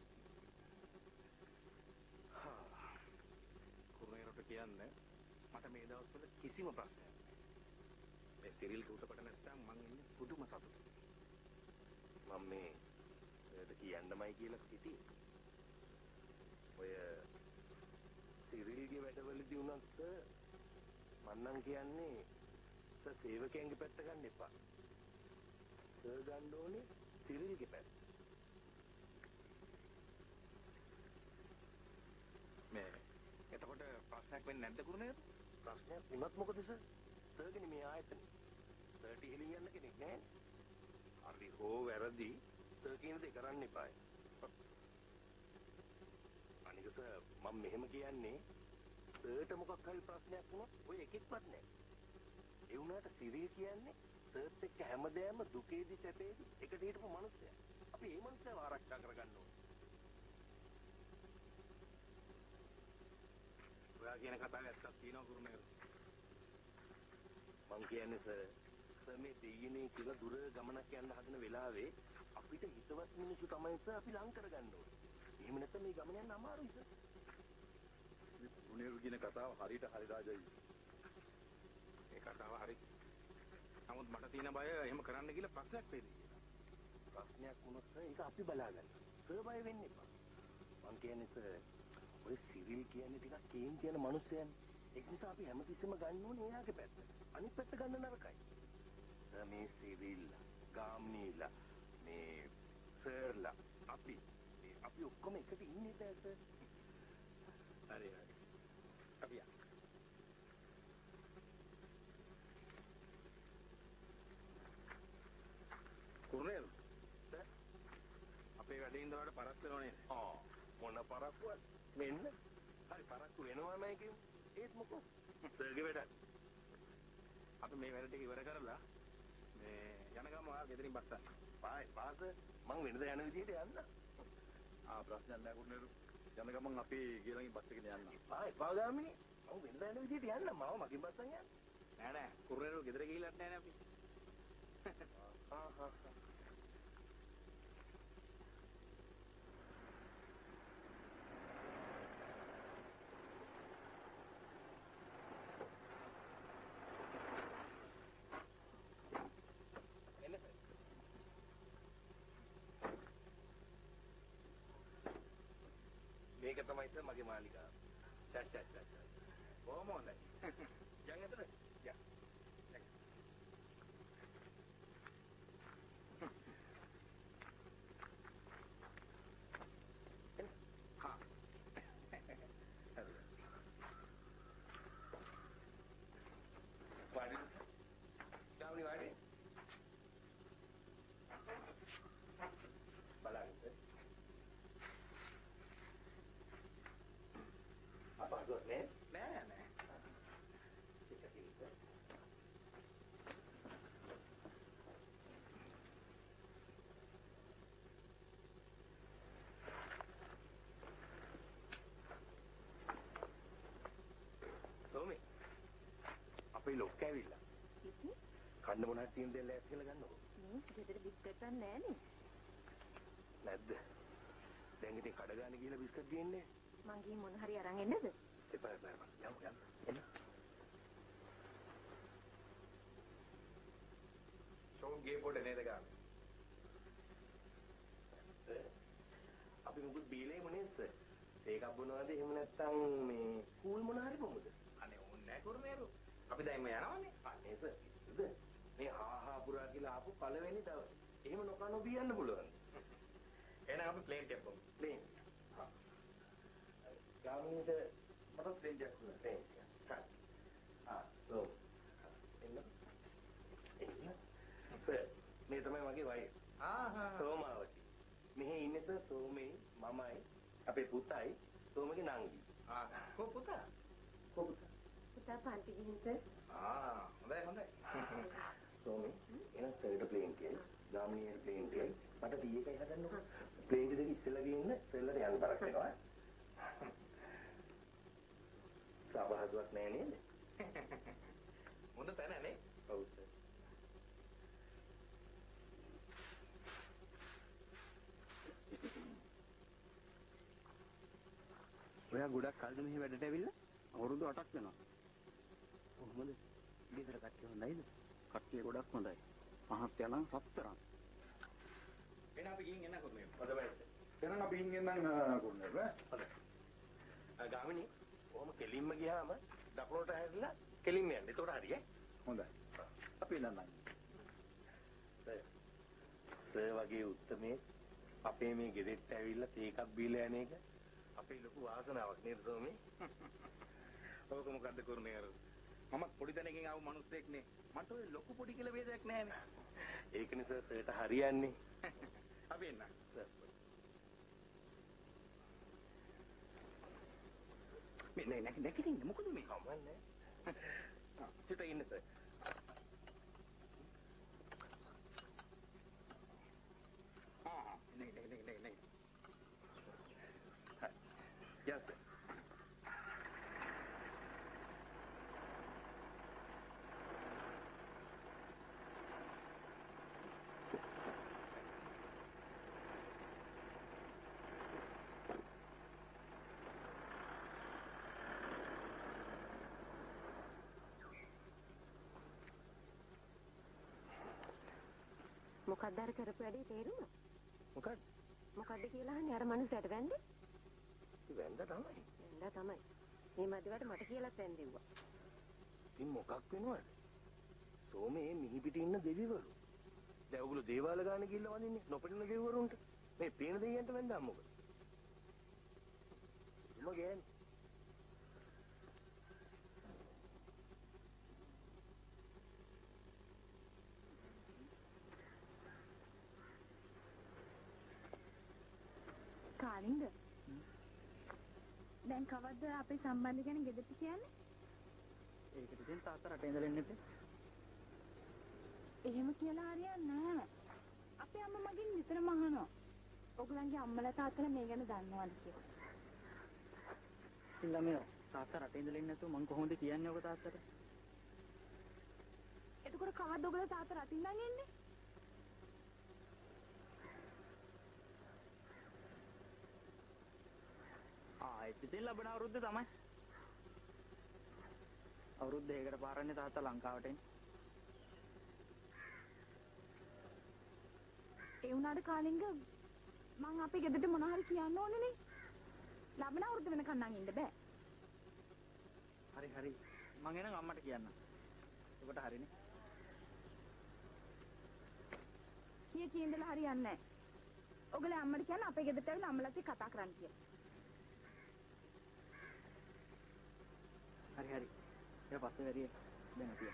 S9: කුරුණේරුට කියන්නේ මට මේ දවස්වල කිසිම ප්‍රශ්නයක් නැහැ. මේ සිරිල් උටපට නැත්තම් මං ඉන්නේ පුදුම සතුටක්. මම මේ ඒකට කියන්නමයි කියලා හිටියේ. ඔය සිරිල්ගේ වැඩවලදී උනත් මම නම් කියන්නේ සේවකයන්ගේ පැත්ත ගන්න එපා. සර් ගන්න ඕනේ සිරිල්ගේ පැත්ත. මේ එතකොට ප්‍රශ්නයක් වෙන්නේ නැද්ද කුරුණේරු? ප්‍රශ්නයක් වුණත් මොකද සර්? සර්ගෙන මේ ආයතනේ. සර්ට ඉහෙලින් යන්න කෙනෙක් නැහැ. හරි හෝ වැරදි සර් කියන දේ කරන්න එපායි. අනික සර් මම මෙහෙම කියන්නේ සර්ට මොකක් හරි ප්‍රශ්නයක් වුණොත් ඔය එකෙක්වත් නැහැ. ඒ වුණාට සිරිල් කියන්නේ සර්ත් එක්ක හැමදේම දුකේදී සැපේදී එකට හිටපු මිනිස්සයා. අපි මේ මිනිස්සයාව ආරක්ෂා කරගන්න ඕනේ. ඔයා කියන කතාවේ ඇත්තක් තියෙනවා කුරුණේරු. මං කියන්නේ සර් මේ දෙයියනේ කියලා දුර ගමනක් යන්න හදන වෙලාවේ අපිට හිතවත් මිනිස්සු තමයි සර් අපි ලං කරගන්න ඕනේ. එහෙම නැත්නම් මේ ගමන යන්න අමාරුයි සර්.
S8: මේ කුරුණේරු කියන කතාව හරියට හරි රාජයි.
S9: ඒ කතාව හරි. නමුත් මට තියෙන බය එහෙම කරන්න කියලා ප්‍රශ්නයක් වෙයි කියලා. ප්‍රශ්නයක් වුණොත් සර් ඒක අපි බලාගන්න. සර් බය වෙන්න එපා. මං කියන්නේ සර් ඔය සිරිල් කියන්නේ ටිකක් කේන් කියන මිනිස්සයනේ. ඒක නිසා අපි හැමතිස්සෙම ගන්න ඕනේ එයාගේ පැත්ත. අනිත් පැත්ත ගන්න නරකයි. මේ සිරිල්, ගාම්නීලා, මේ සර්ලා අපි ඔක්කොම එකට ඉන්නේ දැස. හරි හරි. අපි යන්න. කුරුණේරු. අපේ වැඩේ ඉඳලාට පරක් වෙනවනේ. මොන පරක්කුවත් මෙන්න. හරි පරක්කු වෙනවමයි කියමු. ඒත් මොකෝ? සර්ගේ වැඩ. අපි මේ වැඩ ටික ඉවර කරලා මේ යන ගම ආ ගෙදරින් බස්සන්න. පාස මං වෙනද යන විදිහට යන්න.
S8: ප්‍රශ්නයක් නැහැ කුරුණේරු. යන ගමන් අපි ගියලඟින් බස් එකේ යන්න.
S9: පාගාමි මං වෙනද යන විදිහට යන්න. මාව මගින් බස්සන් යන්න. නෑ කුරුණේරු ගෙදර ගිහිල්ලත් නෑ නේ අපි. මේක තමයි සර් මගේ මාලිකාව. කොහොම හොඳයි. යන් එතන. යන්. හා. වාඩි. ඩාවුනි වාඩි. බලන්න. අපහසුවක් නෑ. නෑ. සෝමි. අපේ ලොක්ක ඇවිල්ලා. කන්න මොනවද තියෙන දේ ලෑස්ති කරලා ගන්නකො.
S10: ගෙදර බිස්කට් නෑනේ.
S9: නැද්ද? දැන් ඉතින් කඩ ගන්න ගිහලා බිස්කට් ගේන්නේ.
S10: මං ගිහින් මොන හරි අරන් එන්නද?
S9: එපා. යන්න. ෂෝන් ගේ පොඩ නේද ගන්න. අපි මුකුත් බීලේ මොනේද? ඒකක් බොනවාද එහෙම නැත්නම් මේ කූල් මොන හරි බොමුද? අනේ ඕනේ නැහැ කුරුණේරු. අපි දැන් මේ යනවනේ. අනේ සර්. මේ ආහා පුරා කියලා ආපු පළවෙනි දවස්. එහෙම නොකනෝ බියන්න පුළුවන්. එහෙනම් අපි ප්ලේන් එකක් බොමු. ප්ලේන්. හා. ගාමින්ද මට ප්ලේන් එකක් දුන්න. ප්ලේන් එක. හා. ආ. ඔව්. එන්න. මේ තමයි මගේ වයිෆ්. සෝමාවති. මෙහි ඉන්නේ සර් සෝමේ මමයි අපේ පුතයි සෝමගේ නංගි. කො පුතා?
S10: පුතා පන්ති ගිහින් සර්.
S9: හොඳයි. සෝමේ එන සර්ට ප්ලේන් එකයි ගාමිණී ප්ලේන් එකයි මට ටී එකයි හදන්නකෝ. ප්ලේන් එක දෙක ඉස්සෙල්ලා ගිහින් සර්ලට යන්න බරක් වෙනවා. සාබහසුවක් නෑ නේද? හොඳ තැන නේ? ඔව් සර්.
S4: ඔයා ගොඩක් කල්ද මෙහි වැඩට ඇවිල්ලා? අවුරුදු 8ක් වෙනවා. කොහොමද? ගෙදර කට්ටිය හොඳයිද? කට්ටිය ගොඩක් හොඳයි. මහත්තයා නම් සතරක්.
S5: එන අපි ගිහින් එන්න කොහොමද?
S9: හොඳයි.
S2: එහෙනම් අපි ඉන්නේ නම් කොහොමද?
S9: හොඳයි. ගාමිණී කොහොම කෙලින්ම ගියාම දකුණට හැරිලා කෙලින්ම යන්න. ඒතකොට හරියයි.
S2: හොඳයි. අපි නන්නයි.
S9: සර් වගේ උත්තරමේ අපේ මේ ගෙදරට ඇවිල්ලා තේ එකක් බීලා යන එක අපේ ලොකු වාසනාවක් නේද සෝමේ?
S5: ඕක මොකද්ද කරුණේ අර? මම පොඩි තැනකින් ආව මිනිස්සෙක් නේ. මට ඔය ලොකු පොඩි කියලා ભેදයක් නැහැනේ.
S9: ඒක නිසා සර්ට හරියන්නේ.
S5: අපි එන්න. මේ නැකිටින්න මොකද මේ?
S9: කමන්නේ. සිත ඉන්න සර්.
S5: නේ.
S9: Yes, sir.
S10: මොකක්ද අර කරපු වැඩේ තේරුම?
S9: මොකක්ද
S10: කියලා අහන්නේ අර මනුස්සයාට වැන්දේ?
S9: වෙන්ද තමයි.
S10: වැන්දා තමයි. මේ මදිවට මට කියලාත් වැන්දෙව්වා.
S9: ඉතින් මොකක් වෙනවද? සෝමේ මිහි පිට ඉන්න දෙවිවරු. දැන් ඔයගොල්ලෝ දේවාල ගාන ගිහිල්ලා වඳින්නේ නොපෙනෙන දෙවිවරුන්ට. මේ පේන දෙවියන්ට වැන්දා මොකද? මොකද?
S6: කාලින්ද? දැන් කවද්ද අපේ සම්බන්ධ ගැන ගෙදරට කියන්නේ?
S1: ඒකට ඉතින් තාත්තා රට ඉඳලා එන්නේ.
S6: එහෙම කියලා හරියන්නේ නැහැ. අපේ අම්මා මගෙන් නිතරම අහනවා. ඔයගලන්ගේ අම්මලා තාත්තලා මේ ගැන දන්නවද කියලා.
S1: ඉතින් ළමයෝ තාත්තා රට ඉඳලා එන්නේ නැතුව මං කොහොමද කියන්නේ ඔබ තාත්තට?
S6: එතකොට කවද්ද ඔයගලා තාත්තා රටින් ඉඳන් එන්නේ?
S1: ඉතින් ලබන අවුරුද්ද තමයි. අවුරුද්ද දෙකකට පාරන්නේ තාත්තා ලංකාවට එන්නේ.
S6: ඒ වුණාට කාලින්ග මං අපේ ගෙදරට මොන හරි කියන්න ඕනේනේ. ලබන අවුරුද්ද වෙනකන් නම් ඉන්න බෑ.
S1: හරි. මං එනම් අම්මට කියන්නම්. ඔබට හරිනේ.
S6: කියන්දලා හරියන්නේ නැහැ. ඔයගොල්ලෝ අම්මට කියන්න අපේ ගෙදරට ඇවිල්ලා අම්මලාත් එක්ක කතා කරන්න කියලා.
S1: හරි. ඒක පස්සේ වැඩි දැන් අපි.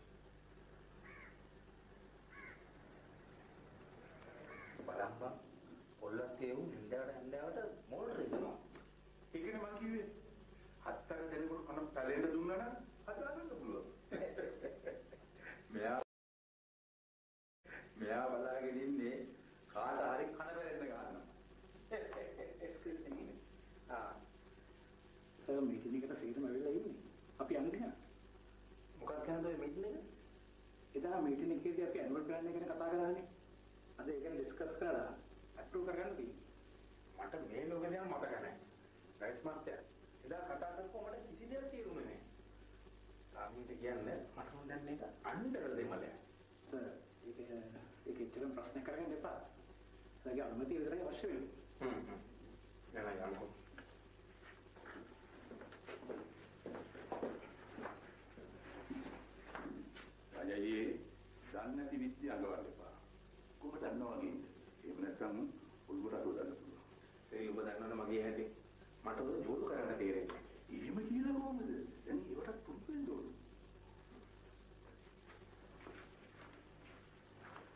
S5: බලන්න. පොල්ලත් ඒ උන් ඉඳවට මොල් රිදෙනවා.
S2: ඒකනේ මං කිව්වේ. හතර දෙනෙකුට කන පැලෙන්න දුන්නා නම් හදාගන්න පුළුවන්.
S5: මෙයා බලාගෙන ඉන්නේ කාට හරි කන පැලෙන්න ගන්නවා. එක්ස්කියුස් මී.
S1: සර් මීටින් එකට සීරම වෙලා ඉන්නේ. අපි යන්නේ.
S9: මොකක්ද කියන්නේ ඔය මීටින් එක?
S1: එදා මීටින් එකේදී අපි ඇනුවල් ප්ලෑන් එක ගැන කතා කරානේ. අද ඒක ගැන ඩිස්කස් කරලා අප්‍රූව් කරගන්න තියෙනවා.
S2: මට මේ ලෝකේ යන මතක නැහැ. රයිස් මාත්‍යා. එදා කතා කරපුවා මට කිසි දෙයක් තේරුනේ නැහැ. සාමින්ට කියන්නේ මට හොඳන්නේ එක අnder දෙමළයක්.
S1: සර් ඒක ඉච්චරම ප්‍රශ්න කරගන්න එපා. සර්ගේ අනුමැතිය විතරයි අවශ්‍ය වෙන්නේ.
S2: යනවා. අජයේ දන්නේ නැති විද්‍ය අඟවන්න එපා. කොහොමද දන්නවා වගේ? එහෙම නැත්නම් උල්ගුරට හොදන්න පුළුවන්.
S5: ඒ ඔබ දන්නවද මගේ හැටි? මට ඔය ජෝඩු කරන්න තේරෙන්නේ.
S2: එහෙම කියලා කොහොමද? දැන් ඒවට පුරුදු වෙන්න ඕන.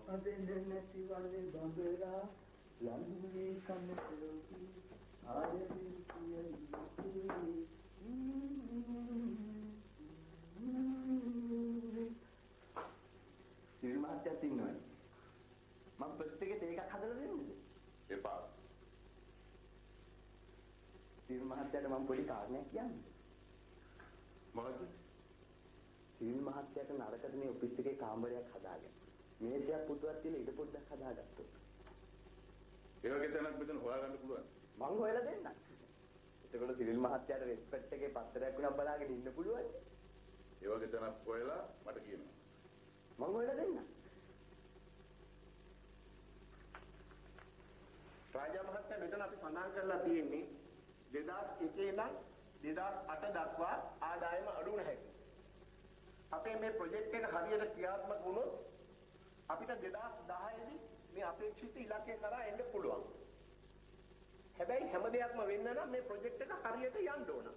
S3: අදෙන්නේ නැති වනේ බඹරා ලංගුවේ කන්නකෝකි ආයෙත් කියයි
S4: සිවිල් මහත්තයාත් ඉන්නවනේ. මම ප්‍රොජෙක්ට් එකේ තේ එකක් හදලා දෙන්නද?
S8: එපා.
S4: සිවිල් මහත්තයාට මම පොඩි කාරණයක් කියන්නම්.
S8: මොකද?
S4: සිවිල් මහත්තයාට නරකද මේ ඔෆිස් එකේ කාමරයක් හදාගන්න. මේසයක් පුටුවක් තියලා ඉඩ පොඩ්ඩක් හදාගත්තොත්.
S8: ඒ වගේ තැනක් මෙතන හොයාගන්න පුළුවන්.
S4: මං හොයලා දෙන්නම්. එතකොට සිවිල් මහත්තයාට රෙස්පෙක්ට් එකේ පත්තරයක් වුණා බලාගෙන ඉන්න පුළුවන්.
S8: ඒ වගේ තැනක් හොයලා මට කියන්න.
S4: මං හොයලා දෙන්නම්.
S9: රාජා මහත්තයා මෙතන අපි සඳහන් කරලා තියෙන්නේ 2001 ඉඳන් 2008 දක්වා ආදායම අඩු නැහැ. අපේ මේ ප්‍රොජෙක්ට් එක හරියට ක්‍රියාත්මක වුණොත් අපිට 2010 දී මේ අපේක්ෂිත ඉලක්කය කරා එන්න පුළුවන්. හැබැයි හැම දෙයක්ම වෙන්න නම් මේ ප්‍රොජෙක්ට් එක හරියට යන්න ඕන.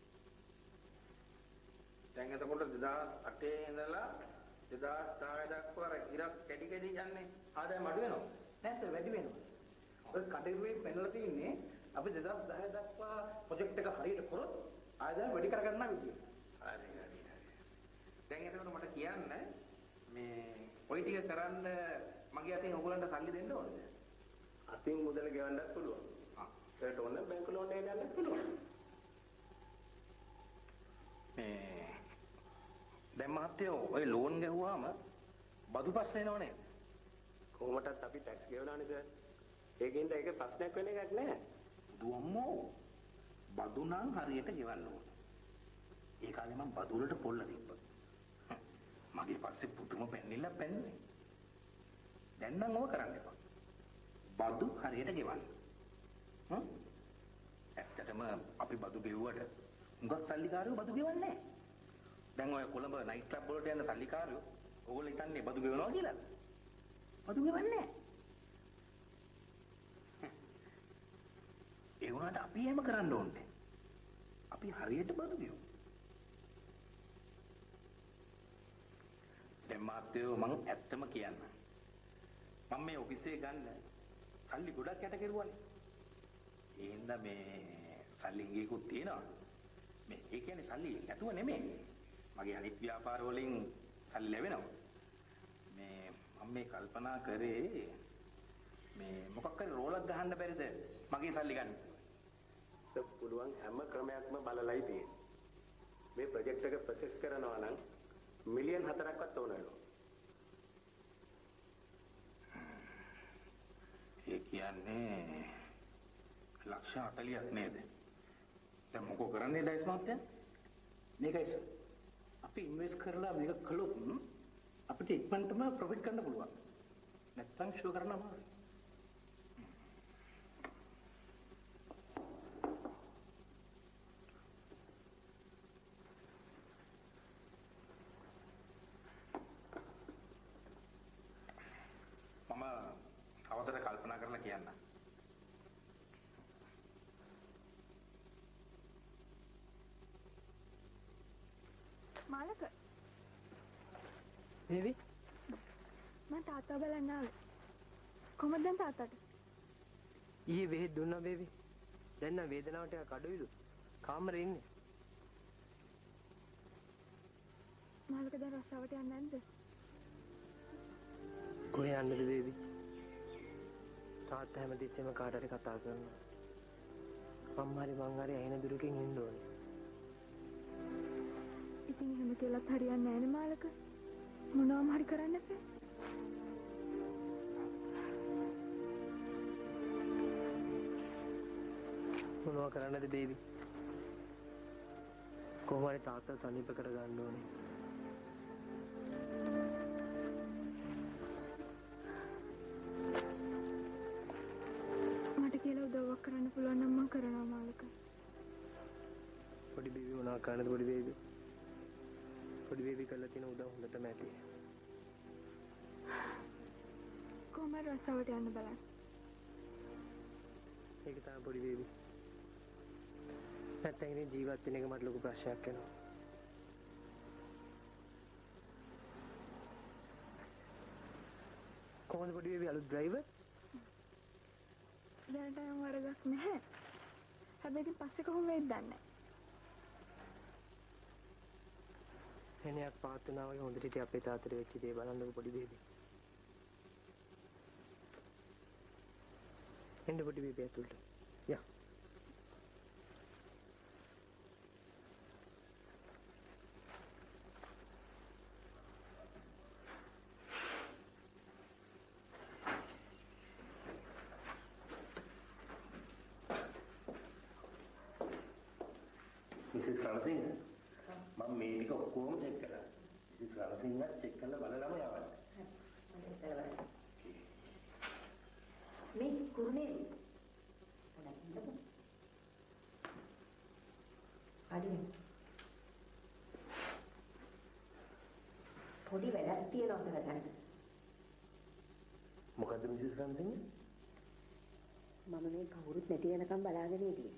S5: දැන් එතකොට 2008 ඉඳලා 2010 දක්වා ඉරක් කැඩි කැඩි යන්නේ ආදායම අඩු වෙනවා.
S1: නෑ සර් වැඩි වෙනවා. ඔය කඩේරුවේ පෙන්නලා තියෙන්නේ අපි 2010 දක්වා ප්‍රොජෙක්ට් එක හරියට කරොත් ආදායම වැඩි කරගන්නා විදිය.
S5: හරි. දැන් එතකොට මට කියන්න මේ ඔය ටික කරන්න මගේ අතින් ඔයගලන්ට සල්ලි දෙන්න ඕනද?
S9: අතින් මුදල ගෙවන්නත් පුළුවන්. ඒකට ඕන බැංකු ලෝන් එක ගන්නත් පුළුවන්.
S5: මේ දැන් මහත්තයෝ ඔය ලෝන් ගැහුවාම බදු ප්‍රශ්න එනවනේ.
S9: කොහොමදත් අපි ටැක්ස් ගෙවනවානේ සර්. ඒකෙන්ද ඒක ප්‍රශ්නයක් වෙන එකක් නෑ.
S5: දුවම්මෝ බදු නම් හරියට ගෙවන්න ඕන. ඒ කාලේ මම බදු වලට පොල්ල තිබ්බා. මගේ පස්සේ පුදුම පෙන්නිලා පෙන්නේ. දැන් නම් ඕක කරන්න එපා. බදු හරියට ගෙවන්න. ඇත්තටම අපි බදු ගෙවුවට උඟක් සල්ලිකාරයෝ බදු ගෙවන්නේ නැහැ. දැන් ඔය කොළඹ නයිට් ක්ලබ් වලට යන සල්ලිකාරයෝ ඕගොල්ලෝ හිතන්නේ බදු ගෙවනවා කියලා. බදු ගෙවන්නේ නැහැ. ඒ වුණාට අපි එහෙම කරන්න ඕනේ. අපි හරියට බදු ගෙවමු. දැන් මාත්‍යෝ මං ඇත්තම කියන්න. මම මේ ඔෆිස් එක ගන්න සල්ලි ගොඩක් යට කෙරුවානේ. ඒ හින්දා මේ සල්ලි ගියකුත් තියෙනවා. මේ ඒ කියන්නේ සල්ලි නැතුව නෙමෙයි. මගේ අනිත් ව්‍යාපාර වලින් සල්ලි ලැබෙනවා. මේ මම මේ කල්පනා කරේ මේ මොකක් හරි රෝලක් ගහන්න බැරිද මගේ සල්ලි ගන්න.
S9: ඒක පුළුවන් හැම ක්‍රමයක්ම බලලයි තියෙන්නේ. මේ ප්‍රොජෙක්ට් එක ප්‍රොසෙස් කරනවා නම් මිලියන් 4ක්වත් ඕන වෙනවා.
S5: ඒ කියන්නේ ලක්ෂ 40ක් නේද? දැන් මොකෝ කරන්නේ ඩයිස් මහත්තයා?
S1: මේකයි අපි ඉන්වෙස්ට් කරලා මේක කළොත් අපිට ඉක්මනටම ප්‍රොෆිට් ගන්න පුළුවන්. නැත්නම් ෂෝ කරන්න අමාරුයි.
S5: මම අවසර කල්පනා කරලා කියන්න.
S6: මාලක
S10: දේවි
S6: මම තාත්තා බලන්න ආවේ. කොහමද දැන් තාත්තට?
S3: ඊයේ වෙහෙත් දුන්නා බේබි. දැන් නම් වේදනාව ටිකක් අඩුයිලු. කාමරේ ඉන්නේ.
S6: මාලක දැන් රස්සාවට යන්නේ නැද්ද?
S3: කොහේ යන්නද බේබි? තාත්තා හැමතිස්සෙම කාට හරි කතා කරනවා. මම හරි ඇහෙන දුරකින් ඉන්න ඕනේ.
S6: ඉතින් එහෙම කියලාත් හරියන්නේ නැහැ නේ මාලක. මොනවාම හරි කරන්න එපා.
S3: මොනවා කරන්නද බේබි? කොහොම හරි තාත්තා සනීප කරගන්න ඕනේ.
S6: මට කියලා උදව්වක් කරන්න පුළුවන් නම් මම කරනවා මාලක.
S3: පොඩි බේබි මොනවා කරන්නද පොඩි බේබි? පොඩි බේබි කළා තියෙන උදව් හොඳටම ඇති.
S6: කොහමද රස්සාවට යන්න බලන්න.
S3: ඒක තමයි පොඩි බේබි. නැත්නම් ඉතින් ජීවත් වෙන එක මට ලොකු ප්‍රශ්නයක් වෙනවා. කොහොමද පොඩි බේබි අලුත් ඩ්‍රයිවර්?
S6: දැනට නම් වරදක් නැහැ. හැබැයි ඉතින් පස්සේ කොහොම වෙයිද දන්නේ නැහැ.
S3: එනියක් පාත් වෙනා වගේ හොඳට හිටිය අපේ තාත්තට වෙච්ච දේ බලන්නකො පොඩි බේබි. එන්න පොඩි බේබි ඇතුළට. යා.
S9: මිසස් රණසිංහ මම මේ ටික ඔක්කොම චෙක් කරා. මිසස් රණසිංහ චෙක් කරලා බලලාම යවන්න.
S11: මේ කුරුනේ අදින පොඩි වැඩක් තියෙනවා කරගන්න.
S9: මොකද්ද මිසස් රණසිංහ?
S11: මම මේ කවුරුත් නැති වෙනකම් බලාගෙන හිටියේ.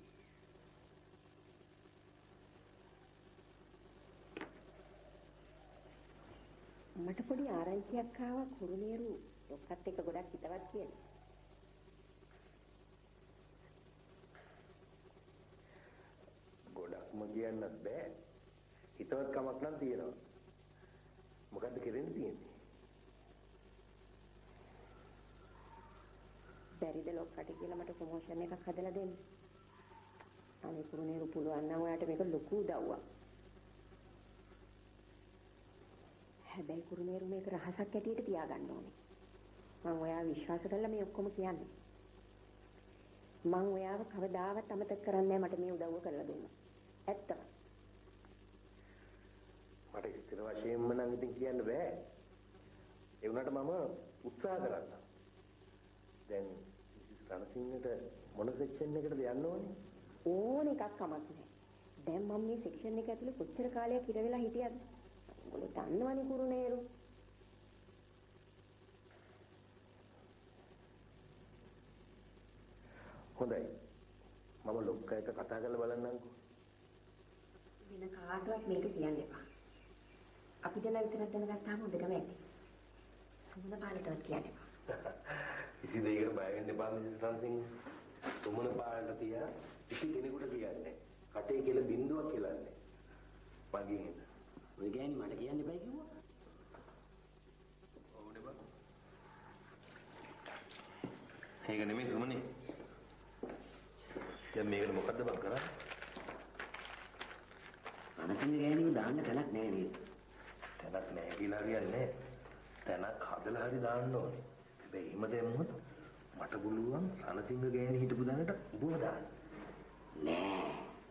S11: මට පොඩි ආරංචියක් ආවා කුරුණේරු ඔක්කත් එක්ක ගොඩක් හිතවත් කියලා.
S9: ගොඩක්ම කියන්නත් බෑ. හිතවත් කමක් නම් තියෙනවා. මොකද්ද කෙරෙන්න තියෙන්නේ?
S11: බැරිද ලොක්කට කියලා මට ප්‍රොමෝෂන් එකක් හදලා දෙන්න. අනේ කුරුණේරු පුළුවන් නම් ඔයාට මේක ලොකු උදව්වක්. හැබැයි කුරුණේරු මේක රහසක් ඇටියට තියාගන්න ඕනේ. මම ඔයාව විශ්වාස කරලා මේ ඔක්කොම කියන්නේ. මම ඔයාව කවදාවත් අමතක කරන්නේ නැහැ මට මේ උදව්ව කරලා දුන්නා. ඇත්තම.
S9: මට ඉතින් වශයෙන්ම නම් ඉතින් කියන්න බෑ. ඒ වුණාට මම උත්සාහ කරන්නම්. දැන් මිසස් රණසිංහට මොන සෙක්ෂන් එකටද යන්න ඕනේ?
S11: ඕන එකක් කමක් නැහැ. දැන් මම මේ සෙක්ෂන් එක ඇතුලේ කොච්චර කාලයක් ඉර වෙලා හිටියද? ඔයගොල්ලෝ දන්නවනේ කුරුණේරු.
S9: හොඳයි. මම ලොක්කා එක කතා කරලා බලන්නම්කෝ.
S11: වෙන කාටවත් මේක කියන්න එපා. අපි දෙන්න විතරක් දැනගත්තාම හොඳටම ඇති. සුමන පාලටවත් කියන්න එපා.
S9: කිසි දෙයකට බය වෙන්න එපා මිසස් රණසිංහ. සුමන පාලට තියා කිසි කෙනෙකුට කියන්නේ. කටේ කියලා බින්දුවක් කියලා නැහැ. මගේ හින්ද.
S11: ඔය ගෑණි මට කියන්න එපා කිව්වා.
S9: ඕනේ බා. ඒක නෙමෙයි සුමනේ. දැන් මේකට මොකද්ද බං කරන්නේ?
S11: අනසිංහ ගෑණිව දාන්න තැනක් නැහැ නේද?
S9: තැනක් නැහැ කියලා හරියන්නේ. තැනක් හදලා හරි දාන්න ඕනේ. හැබැයි එහෙම දැම්මොත් මට පුළුවන් රණසිංහ ගෑණි හිටපු දැනට උඹව දාන්න.
S11: නෑ.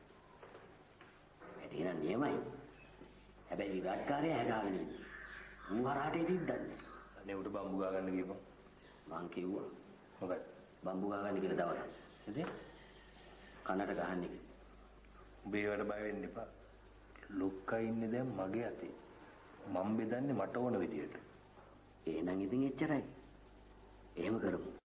S11: වැඩි නම් නියමයි. හැබැයි විරාජ්කාරය හැදාගෙන ඉන්නේ. මු හරහාට ඉදිද්දන්නේ.
S9: අනේ උඩ බම්බු ගා ගන්න ගියපන්.
S11: මං කිව්වා.
S9: මොකද?
S11: බම්බු ගා ගන්න කියලා දවසක්.
S9: ඉතින්
S11: කනට ගහන්නේ.
S9: උඹ ඒවට බය වෙන්න එපා. ලොක්කා ඉන්නේ දැන් මගේ අතේ. මම බෙදන්නේ මට ඕන විදියට.
S11: එහෙනම් ඉතින් එච්චරයි. එහෙම කරමු.